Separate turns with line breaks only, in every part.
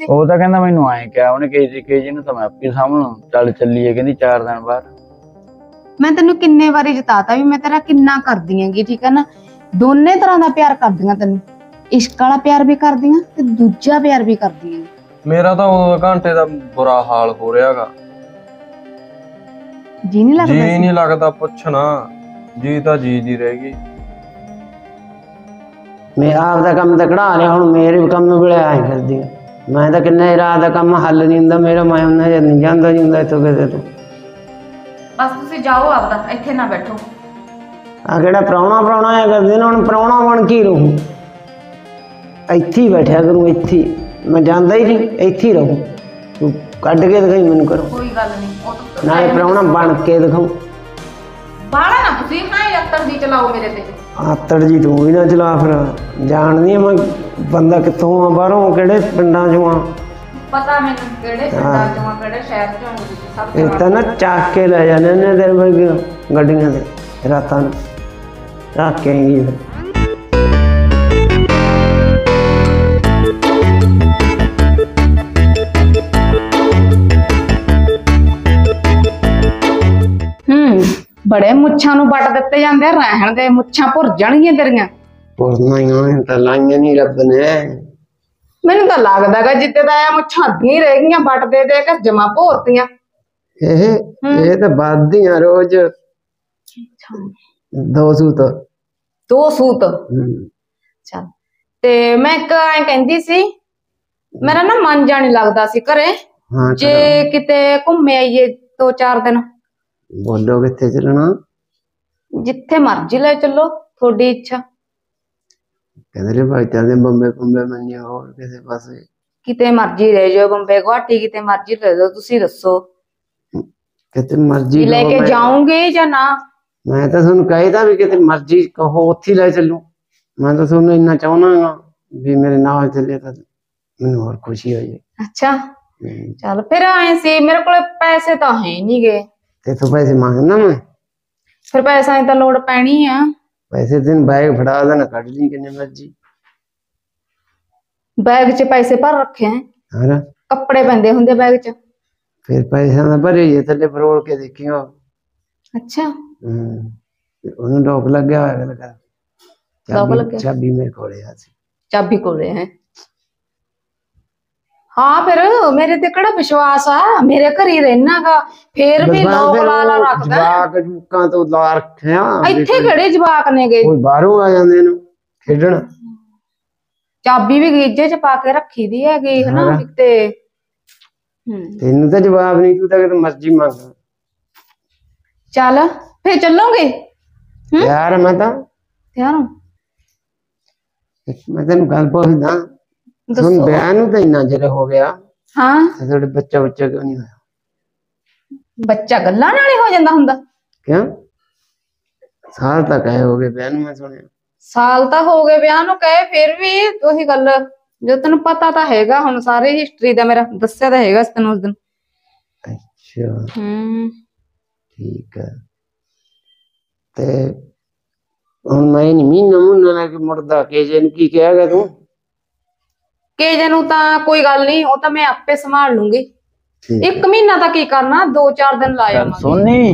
ਤੁਸੀਂ?
ਉਹ ਤਾਂ ਕਹਿੰਦਾ ਮੈਨੂੰ ਆਏ ਕਿਹਾ ਉਹਨੇ ਕੇਜੀ ਨੂੰ ਤਾਂ ਮੈਂ ਆਪੇ ਸਾਹਮਣੇ ਚੱਲ ਚੱਲੀਏ ਕਹਿੰਦੀ 4 ਦਿਨ ਬਾਅਦ।
ਮੈਂ ਤੈਨੂੰ ਕਿੰਨੇ ਵਾਰੀ ਜਤਾਤਾ ਵੀ ਮੈਂ ਤੇਰਾ ਕਿੰਨਾ ਕਰਦੀ ਆਂਗੀ, ਠੀਕ ਹੈ ਨਾ। ਦੋਨੇ ਤਰ੍ਹਾਂ ਦਾ ਪਿਆਰ ਕਰਦੀਆਂ ਤੈਨੂੰ, ਇਸ਼ਕ ਵਾਲਾ ਪਿਆਰ ਵੀ ਕਰਦੀਆਂ ਤੇ ਦੂਜਾ ਪਿਆਰ ਵੀ ਕਰਦੀਆਂ।
ਮੇਰਾ ਤਾਂ 2 ਘੰਟੇ ਦਾ ਬੁਰਾ ਹਾਲ ਹੋ ਰਿਹਾਗਾ।
ਜੀ ਨਹੀਂ ਲੱਗਦਾ?
ਜੀ ਨਹੀਂ ਲੱਗਦਾ, ਪੁੱਛਣਾ ਜੀ ਤਾਂ ਜੀ ਰਹਿ ਗਈ।
ਮੇਰਾ ਆਪਦਾ ਕੰਮ ਤਾਂ ਕਢਾ ਲਿਆ, ਹੁਣ ਮੇਰੇ ਕੰਮ ਵੇਲੇ ਆਏ ਕਰਦੀ ਆ। ਮੈਂ ਤਾਂ ਕਿੰਨੇ ਰਾਤ ਦਾ ਕੰਮ ਹੱਲ ਨਹੀਂ ਹੁੰਦਾ ਮੇਰਾ, ਮੈਂ ਉਹਨਾਂ ਜਦ ਨਹੀਂ ਜਾਂਦਾ ਨਹੀਂ ਹੁੰਦਾ ਇੱਥੋਂ ਕਿਤੇ ਤੋਂ।
ਬਸ ਤੁਸੀਂ ਜਾਓ ਆਪਦਾ, ਇੱਥੇ ਨਾ ਬੈਠੋ।
ਆ ਕਿਹੜਾ ਪ੍ਰਾਹੁਣਾ ਆਇਆ ਕਰਦੇ ਨਾ, ਹੁਣ ਪ੍ਰਾਹੁਣਾ ਬਣ ਕੇ ਰਹੂ, ਇੱਥੇ ਹੀ ਬੈਠਿਆ ਕਰੂੰ, ਇੱਥੇ ਮੈਂ ਜਾਂਦਾ ਹੀ ਨਹੀਂ, ਇੱਥੇ ਹੀ ਰਹੂੰ। ਤੂੰ ਕੱਢ ਕੇ ਦਿਖਾਈ ਮੈਨੂੰ ਕਰੋ,
ਕੋਈ ਗੱਲ ਨਹੀਂ, ਉਹ ਤਾਂ
ਨਾਲੇ ਪ੍ਰਾਹੁਣਾ ਬਣ ਕੇ ਦਿਖਾਉ।
ਬਾਹਲਾ ਨਾ ਤੁਸੀਂ ਹਾਂ ਯਾਤਰ ਦੀ ਚਲਾਓ ਮੇਰੇ ਤੇ।
ਆਤੜ ਜੀ ਤੂੰ ਵੀ ਨਾ ਚਲਾ, ਫਿਰ ਜਾਣਦੀ ਆ ਮੈਂ ਬੰਦਾ ਕਿੱਥੋਂ ਆ, ਬਾਹਰੋਂ ਕਿਹੜੇ ਪਿੰਡਾਂ ਚੋਂ ਆ।
ਪਤਾ ਮੈਨੂੰ ਕਿਹੜੇ ਪਿੰਡਾਂ ਚੋਂ ਆ, ਕਿਹੜੇ ਸ਼ਹਿਰ ਚੋਂ ਆ, ਸਭ
ਇਹ ਤਾਂ ਨਾ ਚੱਕ ਕੇ ਲੈ ਜਾਂਦੇ ਨੇ ਤੇਰੇ ਵਰਗੀਆਂ ਗੱਡੀਆਂ ਤੇ ਰਾਤਾਂ ਨੂੰ ਰੱਖ ਕੇ ਆਏਗੀ ਫਿਰ।
ਬੜੇ ਮੁੱਛਾਂ ਨੂੰ ਵੱਟ ਦਿੱਤੇ ਜਾਂਦੇ, ਰਹਿਣ ਦੇ, ਮੁੱਛਾਂ ਭੁਰ ਜਾਣਗੀਆਂ ਤੇਰੀਆਂ।
ਪੁਰਨਾਈਆਂ ਤਾਂ ਲਾਈਆਂ ਨਹੀਂ ਰੱਬ ਨੇ।
ਮੈਨੂੰ ਤਾਂ ਲੱਗਦਾਗਾ ਜਿੱਤੇ ਦਾ ਆ ਮੁੱਛਾਂ ਅੱਧੀਆਂ ਹੀ ਰਹਿ ਗਈਆਂ, ਵੱਟ ਦੇ ਦੇ ਕੇ ਜਮਾ ਭੋਰਤੀਆਂ।
ਇਹ ਤਾਂ ਵੱਧਦੀਆਂ ਰੋਜ਼ 2 ਸੂਤ।
2 ਸੂਤ? ਚੱਲ, ਤੇ ਮੈਂ ਇੱਕ ਐਂ ਕਹਿੰਦੀ ਸੀ, ਮੇਰਾ ਨਾ ਮਨ ਜਾ ਨੀ ਲੱਗਦਾ ਸੀ ਘਰੇ, ਜੇ ਕਿਤੇ ਘੁੰਮੇ ਆਈਏ 2-4 ਦਿਨ।
ਬੋਲੋ ਕਿੱਥੇ ਚੱਲਣਾ?
ਜਿੱਥੇ ਮਰਜ਼ੀ ਲੈ ਚੱਲੋ, ਤੁਹਾਡੀ ਇੱਛਾ।
ਕਹਿੰਦੇ ਰੇ ਭਾਈ ਚੱਲਦੇ ਬੰਬੇ ਮੰਨੇ, ਹੋਰ ਕਿਸੇ ਪਾਸੇ
ਕਿਤੇ ਮਰਜ਼ੀ ਰਹਿ ਜਾਓ, ਬੰਬੇ ਗੁਹਾਟੀ ਕਿਤੇ ਮਰਜ਼ੀ ਲੈ ਜਾਓ, ਤੁਸੀਂ ਦੱਸੋ
ਕਿਤੇ ਮਰਜ਼ੀ
ਲੈ ਕੇ ਜਾਓਗੇ ਜਾਂ ਨਾ?
ਮੈਂ ਤਾਂ ਤੁਹਾਨੂੰ ਕਹਿਦਾ ਵੀ ਕਿਤੇ ਮਰਜ਼ੀ ਕਹੋ ਉੱਥੇ ਲੈ ਚੱਲੂ। ਮੈਂ ਤਾਂ ਤੁਹਾਨੂੰ ਇੰਨਾ ਚਾਹੁੰਦਾ ਵੀ ਮੇਰੇ ਨਾਲ ਚੱਲੇ ਤਾਂ ਮੈਨੂੰ ਹੋਰ ਖੁਸ਼ੀ ਹੋ ਜਾਏ।
ਅੱਛਾ ਚੱਲ ਫਿਰ ਆਏ ਸੀ, ਮੇਰੇ ਕੋਲ ਪੈਸੇ ਤਾਂ ਹੈ ਨਹੀਂ ਗੇ।
ਤੇਥੋਂ ਪੈਸੇ ਮੰਗਦਾ ਮੈਂ?
ਫਿਰ ਪੈਸਿਆਂ ਦੀ ਤਾਂ ਲੋੜ ਪੈਣੀ ਆ।
ਪੈਸੇ ਤੈਨੂੰ ਬੈਗ ਫੜਾ ਦੇਣਾ, ਕੱਢ ਲਈ ਕਿੰਨੇ ਮਰਜ਼ੀ।
ਬੈਗ 'ਚ ਪੈਸੇ ਭਰ ਰੱਖੇ ਹੈ?
ਹਾਂ,
ਕੱਪੜੇ ਪੈਂਦੇ ਹੁੰਦੇ ਬੈਗ 'ਚ।
ਫਿਰ ਪੈਸਿਆਂ ਦਾ ਭਰੇ ਜੇ ਥੱਲੇ ਫਰੋਲ ਕੇ ਦੇਖਿਓ।
ਅੱਛਾ
ਉਹਨੂੰ ਲੋਕ ਲੱਗਿਆ ਹੋਇਆ ਲਗਾ।
ਲੋਕ ਲੱਗਿਆ?
ਚਾਬੀ ਮੇਰੇ ਕੋਲੇ ਆ ਸੀ।
ਚਾਬੀ ਕੋਲੇ ਹੈ? ਹਾਂ ਫਿਰ ਮੇਰੇ ਤੇ ਕਿਹੜਾ ਵਿਸ਼ਵਾਸ ਆ, ਮੇਰੇ ਘਰ ਹੀ ਰਹਿਣਾਗਾ, ਫੇਰ ਵੀ ਲੋਕ ਲਾਲਾ ਰੱਖਦਾ।
ਜਵਾਕ ਜੂਕਾਂ ਤੋਂ ਲਾ ਰੱਖਿਆ।
ਇੱਥੇ ਕਿਹੜੇ ਜਵਾਕ ਨੇਗੇ,
ਕੋਈ ਬਾਹਰੋਂ ਆ ਜਾਂਦੇ ਨੇ ਖੇਡਣ।
ਚਾਬੀ ਵੀ ਗੀਜੇ 'ਚ ਪਾ ਕੇ ਰੱਖੀ ਦੀ ਹੈਗੀ ਹਨਾ ਤੇ।
ਤੈਨੂੰ ਤਾਂ ਜਵਾਬ ਨਹੀਂ, ਤੂੰ ਤਾਂ ਕਿਤੇ ਮਰਜ਼ੀ ਮੰਗ।
ਚੱਲ ਫੇਰ ਚੱਲੋਗੇ?
ਯਾਰ ਮੈਂ ਤਾਂ
ਤਿਆਰ ਹਾਂ।
ਮੈਂ ਤੈਨੂੰ ਗੱਲ ਪੁੱਛਦਾ, ਹੁਣ ਵਿਆਹ ਨੂੰ ਤਾਂ ਇੰਨਾ ਚਿਰ ਹੋ ਗਿਆ,
ਹਾਂ
ਤੁਹਾਡੇ ਬੱਚਾ ਕਿਉਂ ਨਹੀਂ ਹੋਇਆ?
ਬੱਚਾ ਗੱਲਾਂ ਨਾਲ ਹੀ ਹੋ ਜਾਂਦਾ ਹੁੰਦਾ?
ਕਿਉਂ? ਸਾਲ ਤੱਕ ਆਏ ਹੋ ਗਏ ਵਿਆਹ ਨੂੰ, ਮੈਂ ਸੁਣਿਆ।
ਸਾਲ ਤਾਂ ਹੋ ਗਏ ਵਿਆਹ ਨੂੰ ਕਹੇ, ਫਿਰ ਵੀ ਉਹੀ ਗੱਲ, ਜੋ ਤੈਨੂੰ ਪਤਾ ਤਾਂ ਹੈਗਾ ਹੁਣ ਸਾਰੀ ਹਿਸਟਰੀ ਦਾ, ਮੇਰਾ ਦੱਸਿਆ ਤਾਂ ਹੈਗਾ ਤੈਨੂੰ ਉਸ ਦਿਨ।
ਅੱਛਾ ਠੀਕ ਹੈ। ਤੇ ਹੁਣ ਮੈਂ ਨਹੀਂ ਮਹੀਨਾ ਲੈ ਕੇ ਮੁੜਦਾ, ਕੇਜੇ ਨੂੰ ਕੀ ਕਿਹਾ ਗਿਆ ਤੂੰ?
ਕੇਜੇ ਨੂੰ ਤਾਂ ਕੋਈ ਗੱਲ ਨਹੀਂ, ਉਹ ਤਾਂ ਮੈਂ ਆਪੇ ਸੰਭਾਲ ਲੂੰਗੀ। 1 ਮਹੀਨਾ ਤਾਂ ਕੀ ਕਰਨਾ, 2-4 ਦਿਨ ਲਾ ਆਵਾਂਗੇ।
ਸੋਨੀ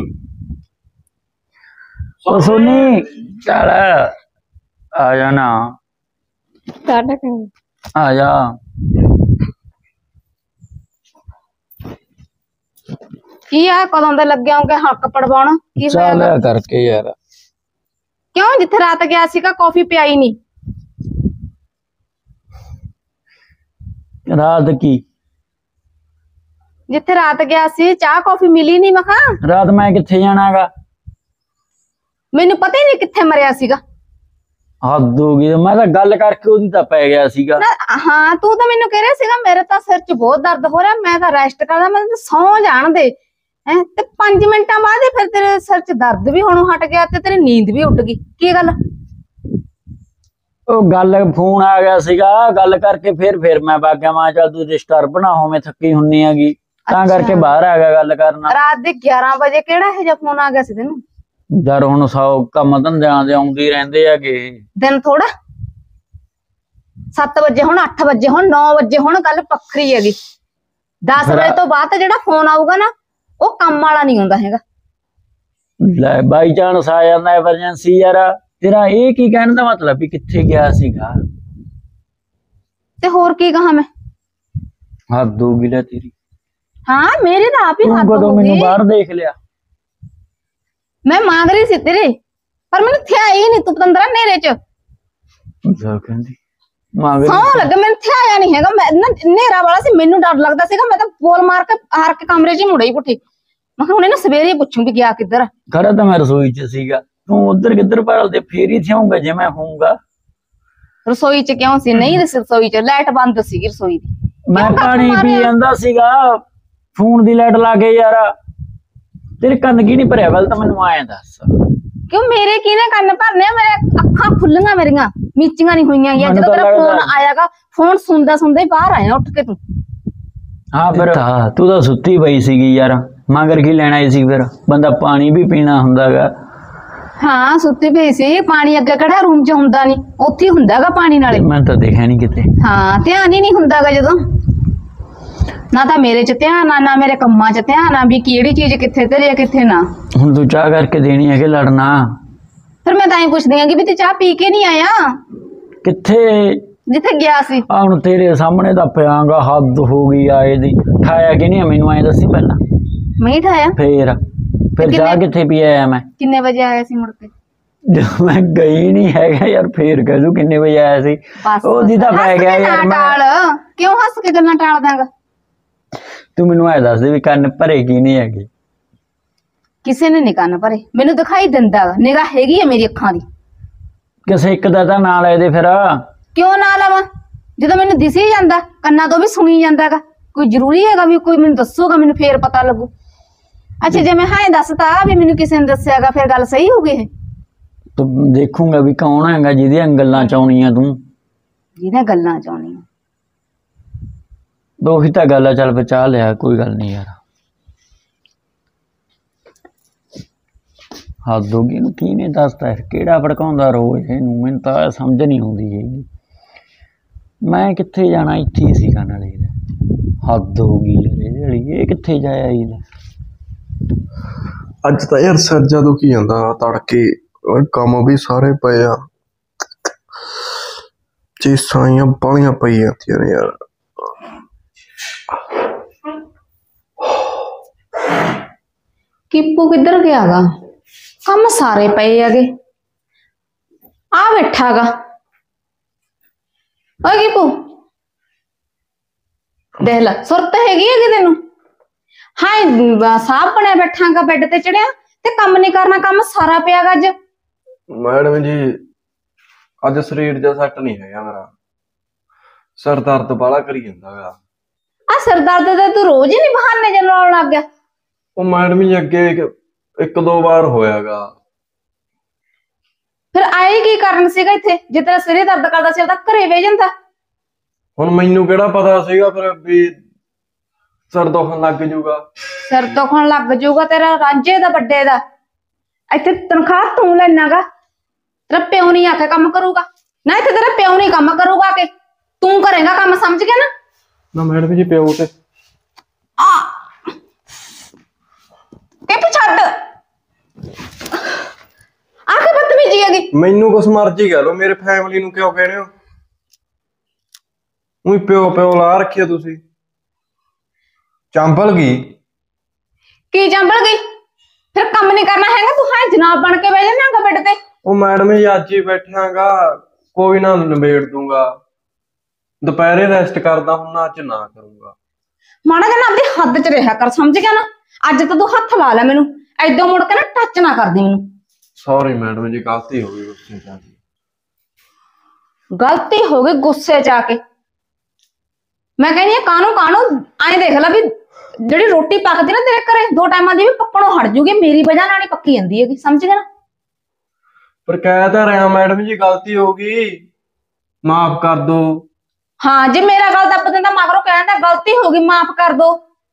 ਉਹ ਸੋਨੀ ਚੱਲ ਆ ਜਾ ਨਾ, ਆ ਜਾ।
ਕੀ ਆ, ਕਦੋਂ ਦੇ ਲੱਗੇ ਹੋਗੇ ਹੱਕ ਪੜਵਾਉਣ? ਕੀ ਹੋਇਆ
ਚੱਲ ਕਰਕੇ ਯਾਰ।
ਕਿਉਂ, ਜਿੱਥੇ ਰਾਤ ਗਿਆ ਸੀਗਾ ਕਾਫੀ ਪਿਆਈ ਨਹੀਂ?
ਰਾਤ ਕੀ?
ਜਿੱਥੇ ਰਾਤ ਗਿਆ ਸੀ ਚਾਹ ਕਾਫੀ ਮਿਲੀ ਨਹੀਂ? ਮਖਾ
ਰਾਤ ਮੈਂ ਕਿੱਥੇ ਜਾਣਾਗਾ?
ਮੈਨੂੰ ਪਤਾ ਹੀ ਨਹੀਂ ਕਿੱਥੇ ਮਰਿਆ ਸੀਗਾ।
ਹੱਦ ਹੋ ਗਈ, ਮੈਂ ਤਾਂ ਗੱਲ ਕਰਕੇ ਉਹਦੀ ਤਾਂ ਪੈ ਗਿਆ ਸੀਗਾ।
ਹਾਂ ਤੂੰ ਤਾਂ ਮੈਨੂੰ ਕਹਿ ਰਿਹਾ ਸੀਗਾ ਮੇਰੇ ਤਾਂ ਸਿਰ 'ਚ ਬਹੁਤ ਦਰਦ ਹੋ ਰਿਹਾ, ਮੈਂ ਤਾਂ ਰੈਸਟ ਕਰਦਾ, ਮੈਂ ਤਾਂ ਸੌਂ ਜਾਣ ਦੇ ਹੈ। ਤੇ 5 ਮਿੰਟਾਂ ਬਾਅਦ ਹੀ ਫਿਰ ਤੇਰੇ ਸਿਰ 'ਚ ਦਰਦ ਵੀ ਹੋਣੋਂ ਹਟ ਗਿਆ ਤੇ ਤੇਰੀ ਨੀਂਦ ਵੀ ਉੱਡ ਗਈ। ਕੀ ਗੱਲ?
ਉਹ ਗੱਲ ਫੋਨ ਆ ਗਿਆ ਸੀਗਾ, ਗੱਲ ਕਰਕੇ ਫਿਰ ਮੈਂ ਬਾਗਿਆ, ਮਾਂ ਚੱਲ ਤੂੰ ਡਿਸਟਰਬ ਨਾ ਹੋਵੇਂ, ਥੱਕੀ ਹੁੰਨੀ ਹੈਗੀ, ਤਾਂ ਕਰਕੇ ਬਾਹਰ ਆ ਗਿਆ ਗੱਲ ਕਰਨਾ।
ਰਾਤ ਦੇ 11 ਵਜੇ ਕਿਹੜਾ ਇਹ ਜਿਹਾ ਫੋਨ ਆ ਗਿਆ ਸੀ ਤੈਨੂੰ?
ਯਾਰ ਹੁਣ 100 ਕੰਮ ਧੰਦਿਆਂ ਦੇ ਆਉਂਦੇ ਰਹਿੰਦੇ ਹੈਗੇ।
ਦਿਨ ਥੋੜਾ 7 ਵਜੇ ਹੁਣ 8 ਵਜੇ ਹੁਣ 9 ਵਜੇ ਹੁਣ ਗੱਲ ਵੱਖਰੀ ਹੈਗੀ। 10 ਵਜੇ ਤੋਂ ਬਾਅਦ ਤਾਂ ਜਿਹੜਾ ਫੋਨ ਆਊਗਾ ਨਾ ਉਹ ਕੰਮ ਵਾਲਾ ਨਹੀਂ ਹੁੰਦਾ ਹੈਗਾ।
ਲੈ ਬਾਈ ਚਾਂਸ ਆ ਜਾਂਦਾ ਐਮਰਜੈਂਸੀ ਯਾਰ, ਤੇਰਾ ਇਹ ਕੀ ਕਹਿਣ ਦਾ ਮਤਲਬ ਵੀ ਕਿੱਥੇ ਗਿਆ ਸੀਗਾ?
ਤੇ ਹੋਰ ਕੀ ਕਹਾਂ ਮੈਂ?
ਹੱਦ ਹੋ ਗਈ ਲੈ ਤੇਰੀ।
ਹਾਂ ਮੇਰੀ ਤਾਂ ਆਪ ਹੀ
ਤੂੰ
ਹੱਦ
ਕਦੋਂ
ਹੋ
ਮੈਨੂੰ
ਗਈ।
ਬਾਹਰ ਦੇਖ ਲਿਆ?
ਮੈਂ ਮੰਗ ਰਹੀ ਸੀ ਤੇਰੇ, ਪਰ ਮੈਨੂੰ ਥਿਆ ਹੀ ਨਹੀਂ, ਤੂੰ ਪਤੰਦਰਾ ਨੇਰੇ ਚ
ਜਾ ਕਹਿੰਦੀ ਮੰਗ
ਸੌ ਲੱਗੇ, ਮੈਨੂੰ ਥਿਆਇਆ ਨਹੀਂ ਹੈਗਾ। ਮੈਂ ਨਾ ਨੇਰਾ ਵਾਲਾ ਸੀ, ਮੈਨੂੰ ਡਰ ਲੱਗਦਾ ਸੀਗਾ। ਮੈਂ ਤਾਂ ਬੋਲ ਮਾਰ ਕੇ ਹਾਰ ਕੇ ਕਮਰੇ 'ਚ ਹੀ ਮੁੜੇ ਹੀ ਪੁੱਠੀ। ਮੈਂ ਕਿਹਾ ਹੁਣੇ ਨਾ ਸਵੇਰੇ ਹੀ ਪੁੱਛੂੰ ਵੀ ਗਿਆ ਕਿੱਧਰ।
ਖੜਾ ਤਾਂ ਮੈਂ ਰਸੋਈ 'ਚ ਸੀਗਾ, ਤੂੰ ਉਧਰ ਕਿੱਧਰ ਭਾਲਦੇ? ਫੇਰ ਹੀ ਥਿਆਉਂਗਾ ਜੇ ਮੈਂ ਹੋਊਂਗਾ।
ਰਸੋਈ 'ਚ ਕਿਉਂ ਸੀ? ਨਹੀਂ ਰਸੋਈ 'ਚ ਲਾਈਟ ਬੰਦ ਸੀਗੀ ਰਸੋਈ ਦੀ।
ਮੈਂ ਪਾਣੀ ਪੀ ਜਾਂਦਾ ਸੀਗਾ, ਫੋਨ ਦੀ ਲਾਈਟ ਲਾ ਕੇ ਯਾਰ। ਤੇਰੇ ਕੰਨ ਕੀ ਨਹੀਂ ਭਰਿਆ? ਗੱਲ ਤਾਂ ਮੈਨੂੰ ਆਇਆ ਦੱਸ।
ਕਿਉਂ ਮੇਰੇ ਕੀ ਨੇ ਕੰਨ ਭਰਨੇ ਆ? ਮੇਰੇ ਅੱਖਾਂ ਖੁੱਲੀਆਂ, ਮੇਰੀਆਂ ਮੀਚੀਆਂ ਨਹੀਂ ਹੋਈਆਂ। ਜਦੋਂ ਤੇਰਾ ਫੋਨ ਆਇਆਗਾ, ਫੋਨ ਸੁਣਦਾ ਸੁਣਦਾ ਹੀ ਬਾਹਰ ਆਇਆ ਉੱਠ ਕੇ ਤੂੰ।
ਹਾਂ ਫਿਰ ਤੂੰ ਤਾਂ ਸੁੱਤੀ ਪਈ ਸੀਗੀ ਯਾਰ, ਮਗਰ ਕੀ ਲੈਣਾ ਸੀ? ਫਿਰ ਬੰਦਾ ਪਾਣੀ ਵੀ ਪੀਣਾ ਹੁੰਦਾਗਾ।
ਹਾਂ ਸੁੱਤੀ ਪਈ ਸੀ, ਪਾਣੀ ਅੱਗੇ ਕਿਹੜਾ ਰੂਮ 'ਚ ਹੁੰਦਾ ਨਹੀਂ, ਉੱਥੇ ਹੀ ਹੁੰਦਾਗਾ ਪਾਣੀ ਨਾਲੇ।
ਮੈਂ ਤਾਂ ਦੇਖਿਆ ਨਹੀਂ ਕਿਤੇ।
ਹਾਂ ਧਿਆਨ ਹੀ ਨਹੀਂ ਹੁੰਦਾਗਾ ਜਦੋਂ, ਨਾ ਤਾਂ ਮੇਰੇ 'ਚ ਧਿਆਨ ਆ ਨਾ ਮੇਰੇ ਕੰਮਾਂ 'ਚ ਧਿਆਨ ਆ ਵੀ ਕਿਹੜੀ ਚੀਜ਼ ਕਿੱਥੇ ਧਰੀ ਆ ਕਿੱਥੇ ਨਾ।
ਹੁਣ ਤੂੰ ਚਾਹ ਕਰਕੇ ਦੇਣੀ ਹੈ ਕਿ ਲੜਨਾ?
ਫਿਰ ਮੈਂ ਤਾਂ ਹੀ ਪੁੱਛਦੀ ਆਂ ਕਿ ਵੀ ਤੂੰ ਚਾਹ ਪੀ ਕੇ ਨਹੀਂ ਆਇਆ
ਕਿੱਥੇ?
ਜਿੱਥੇ ਗਿਆ ਸੀ।
ਆ ਹੁਣ ਤੇਰੇ ਸਾਹਮਣੇ ਤਾਂ ਪਿਆਂਗਾ, ਹੱਦ ਹੋ ਗਈ ਆ ਇਹਦੀ। ਠਾਇਆ ਕਿ ਨਹੀਂ? ਮੈਨੂੰ ਐਂ ਦੱਸੀ ਪਹਿਲਾਂ।
ਮੈਂ ਹੀ ਠਾਇਆ।
ਫਿਰ ਚਾਹ ਕਿੱਥੇ ਪੀ ਆਇਆ ਮੈਂ?
ਕਿੰਨੇ ਵਜੇ ਆਇਆ ਸੀ ਮੁੜ ਕੇ?
ਜਦੋਂ ਮੈਂ ਗਈ ਨਹੀਂ ਹੈਗਾ ਯਾਰ, ਫੇਰ ਕਹਿ ਦੂ ਕਿੰਨੇ ਵਜੇ ਆਇਆ ਸੀ। ਉਹਦੀ ਤਾਂ ਪੈ ਗਿਆ ਯਾਰ। ਮੈਂ
ਕਿਉਂ ਹੱਸ ਕੇ ਗੱਲਾਂ ਟਾਲ ਦਾਂਗਾ?
ਤੂੰ ਮੈਨੂੰ ਐ ਦੱਸ ਦੇ ਵੀ ਕੰਨ ਭਰੇ ਕੀ ਨਹੀਂ ਹੈਗੇ?
ਕਿਸੇ ਨੇ ਨੀ ਕੰਨ ਭਰੇ, ਮੈਨੂੰ ਦਿਖਾਈ ਦਿੰਦਾ ਗਾ, ਨਿਗਾਹ ਹੈਗੀ ਆ ਮੇਰੀ ਅੱਖਾਂ ਦੀ।
ਕਿਸੇ ਇੱਕ ਦਾ ਤਾਂ ਨਾਂ ਲੈ ਦੇ ਫਿਰ।
ਕਿਉਂ ਨਾ ਲਵਾਂ ਜਦੋਂ ਮੈਨੂੰ ਦਿਸ ਹੀ ਜਾਂਦਾ, ਕੰਨਾਂ ਤੋਂ ਵੀ ਸੁਣੀ ਜਾਂਦਾਗਾ। ਕੋਈ ਜ਼ਰੂਰੀ ਹੈਗਾ ਵੀ ਕੋਈ ਮੈਨੂੰ ਦੱਸੂਗਾ, ਮੈਨੂੰ ਫੇਰ ਪਤਾ ਲੱਗੂ। ਅੱਛਾ ਜੇ ਮੈਂ ਹਾਂ ਦੱਸਤਾ ਵੀ ਮੈਨੂੰ ਕਿਸੇ ਨੇ ਦੱਸਿਆਗਾ, ਫਿਰ ਗੱਲ ਸਹੀ ਹੋ ਗਈ?
ਤੂੰ ਦੇਖੂਗਾ ਵੀ ਕੌਣ ਹੈਗਾ ਜਿਹਦੀਆਂ ਗੱਲਾਂ ਚ ਆਉਣੀ ਆ ਤੂੰ।
ਜਿਹਨਾਂ ਗੱਲਾਂ ਚ ਆਉਣੀ ਆ?
ਉਹੀ ਤਾਂ ਗੱਲ ਆ। ਚੱਲ ਬਚਾ ਲਿਆ, ਕੋਈ ਗੱਲ ਨਹੀਂ ਯਾਰ। ਹੱਦ ਹੋ ਗਈ। ਇਹਨੂੰ ਕੀ ਨੇ ਦੱਸਦਾ? ਕਿਹੜਾ ਭੜਕਾਉਂਦਾ ਰੋਜ਼ ਇਹਨੂੰ? ਮੈਨੂੰ ਤਾਂ ਸਮਝ ਨਹੀਂ ਆਉਂਦੀ ਹੈਗੀ। ਮੈਂ ਕਿੱਥੇ ਜਾਣਾ? ਇੱਥੇ ਹੀ ਸੀਗਾ ਨਾਲੇ। ਹੱਦ ਹੋ ਗਈ ਯਾਰ ਇਹਦੇ ਵਾਲੀ। ਇਹ ਕਿੱਥੇ ਜਾਇਆ ਹੀ?
ਅੱਜ ਤਾਂ ਯਾਰ ਸਿਰ ਜਾ ਦੁਖੀ ਜਾਂਦਾ ਤੜਕੇ, ਕੰਮ ਵੀ ਸਾਰੇ ਪਏ ਆ, ਚੀਸਾਂ ਬਾਲੀਆਂ ਪਈ ਜਾਂਦੀਆਂ ਨੇ ਯਾਰ।
ਕੀਪੂ ਕਿੱਧਰ ਗਿਆਗਾ? ਕੰਮ ਸਾਰੇ ਪਏ ਹੈਗੇ, ਆ ਬੈਠਾਗਾ। ਓਏ ਕੀਪੂ ਦੇਖ ਲੈ, ਸੁਰਤ ਹੈਗੀ ਤੈਨੂੰ? ਹਾਂ ਸਾਹਬ ਬਣਿਆ ਬੈਠਾਗਾ ਬੈੱਡ ਤੇ ਚੜਿਆ, ਤੇ ਕੰਮ ਨਹੀਂ ਕਰਨਾ, ਕੰਮ ਸਾਰਾ ਪਿਆਗਾ ਅੱਜ।
ਮੈਡਮ ਜੀ ਅੱਜ ਸਰੀਰ ਜਿਹਾ ਸੈੱਟ ਨਹੀਂ ਹੈਗਾ ਮੇਰਾ, ਸਿਰ ਦਰਦ ਬਾਲਾ ਕਰੀ ਜਾਂਦਾਗਾ।
ਆ ਸਿਰ ਦਰਦ ਦਾ ਤੂੰ ਰੋਜ਼ ਹੀ ਨਹੀਂ ਬਹਾਨੇ ਜਿਹੇ ਲਾਉਣ ਲੱਗ ਗਿਆ?
ਉਹ ਮੈਡਮ ਜੀ ਅੱਗੇ ਇੱਕ ਦੋ ਵਾਰ ਹੋਇਆਗਾ।
ਫਿਰ ਆਏ ਕੀ ਕਰਨ ਸੀਗਾ ਇੱਥੇ? ਜੇ ਤੇਰਾ ਸਿਰੇ ਦਰਦ ਕਰਦਾ ਸੀ ਤਾਂ ਘਰੇ ਬਹਿ ਜਾਂਦਾ।
ਹੁਣ ਮੈਨੂੰ ਕਿਹੜਾ ਪਤਾ ਸੀਗਾ ਫਿਰ ਵੀ ਸਿਰ ਦੁਖਣ ਲੱਗ ਜੂਗਾ।
ਸਿਰ ਦੁਖਣ ਲੱਗ ਜਾਊਗਾ ਤੇਰਾ ਰਾਂਝੇ ਦਾ ਵੱਡੇ ਦਾ। ਇੱਥੇ ਤਨਖਾਹ ਤੂੰ ਲੈਣਾਗਾ, ਤੇਰਾ ਪਿਓ ਨਹੀਂ ਆ ਕੇ ਕੰਮ ਕਰੂਗਾ ਨਾ। ਇੱਥੇ ਤੇਰਾ ਪਿਓ ਨਹੀਂ ਕੰਮ ਕਰੂਗਾ ਕਿ ਤੂੰ ਕਰੇਗਾ ਕੰਮ, ਸਮਝ ਗਿਆ ਨਾ?
ਨਾ ਮੈਡਮ ਜੀ ਪਿਓ ਤੇ
ਇਹ ਤੂੰ ਛੱਡ ਆ ਕੇ ਬਦਤਮੀਜੀ ਹੈਗੀ।
ਮੈਨੂੰ ਕੁਛ ਮਰਜ਼ੀ ਕਹਿ ਲੋ, ਮੇਰੇ ਫੈਮਿਲੀ ਨੂੰ ਕਿਉਂ ਕਹਿ ਰਹੇ ਹੋ? ਉਹੀ ਪਿਓ ਪਿਓ ਲਾ ਰੱਖਿਆ ਤੁਸੀਂ। ਚੰਬਲ ਗਈ
ਕੀ ਚੰਬਲ ਗਈ? ਫਿਰ ਕੰਮ ਨਹੀਂ ਕਰਨਾ ਹੈਗਾ ਤੂੰ? ਹਾਂ ਜਨਾਬ ਬਣ ਕੇ ਬਹਿ ਜਾਣਾਗਾ ਬੈੱਡ ਤੇ।
ਉਹ ਮੈਡਮ ਜੀ ਅੱਜ ਹੀ ਬੈਠਾਂਗਾ, ਕੋਈ ਨਾ ਨਿਬੇੜ ਦੂੰਗਾ। ਦੁਪਹਿਰੇ ਰੈਸਟ ਕਰਦਾ ਹੁਣ, ਅੱਜ ਨਾ ਕਰੂੰਗਾ।
ਮਾੜਾ ਜਿਹਾ ਨਾ ਆਪਣੀ ਹੱਦ 'ਚ ਰਿਹਾ ਕਰ, ਸਮਝ ਗਿਆ ਨਾ? ਅੱਜ ਤਾਂ ਤੂੰ ਹੱਥ ਲਾ ਲੈ ਮੈਨੂੰ, ਏਦਾਂ ਮੁੜ ਕੇ ਨਾ ਟੱਚ ਨਾ ਕਰਦੀ ਮੈਨੂੰ।
ਸੌਰੀ ਮੈਡਮ ਜੀ, ਗਲਤੀ ਹੋ ਗਈ ਗੁੱਸੇ 'ਚ ਆ ਕੇ।
ਗਲਤੀ ਹੋ ਗਈ ਗੁੱਸੇ 'ਚ ਆ ਕੇ? ਮੈਂ ਕਹਿੰਦੀ ਆ ਕਾਹਨੂੰ ਐਂ ਦੇਖ ਲੈ ਵੀ ਜਿਹੜੀ ਰੋਟੀ ਪੱਕਦੀ ਨਾ ਤੇਰੇ ਘਰੇ 2 ਟਾਈਮਾਂ ਦੀ ਵੀ ਪੱਕਣੋਂ ਹਟ ਜੂਗੀ, ਮੇਰੀ ਵਜ੍ਹਾ ਨਾਲ ਹੀ ਪੱਕੀ ਜਾਂਦੀ ਹੈਗੀ, ਸਮਝ ਗਿਆ ਨਾ?
ਪਰ ਕਹਿ ਤਾਂ ਰਿਹਾ ਮੈਡਮ ਜੀ ਗਲਤੀ ਹੋ ਗਈ, ਮਾਫ ਕਰ ਦੋ।
ਹਾਂ ਜੇ ਮੇਰਾ ਗੱਲ ਦੱਬ ਦਿੰਦਾ ਮਗਰੋਂ ਕਹਿੰਦਾ ਗਲਤੀ ਹੋ ਗਈ ਮਾਫ ਕਰ ਦੋ।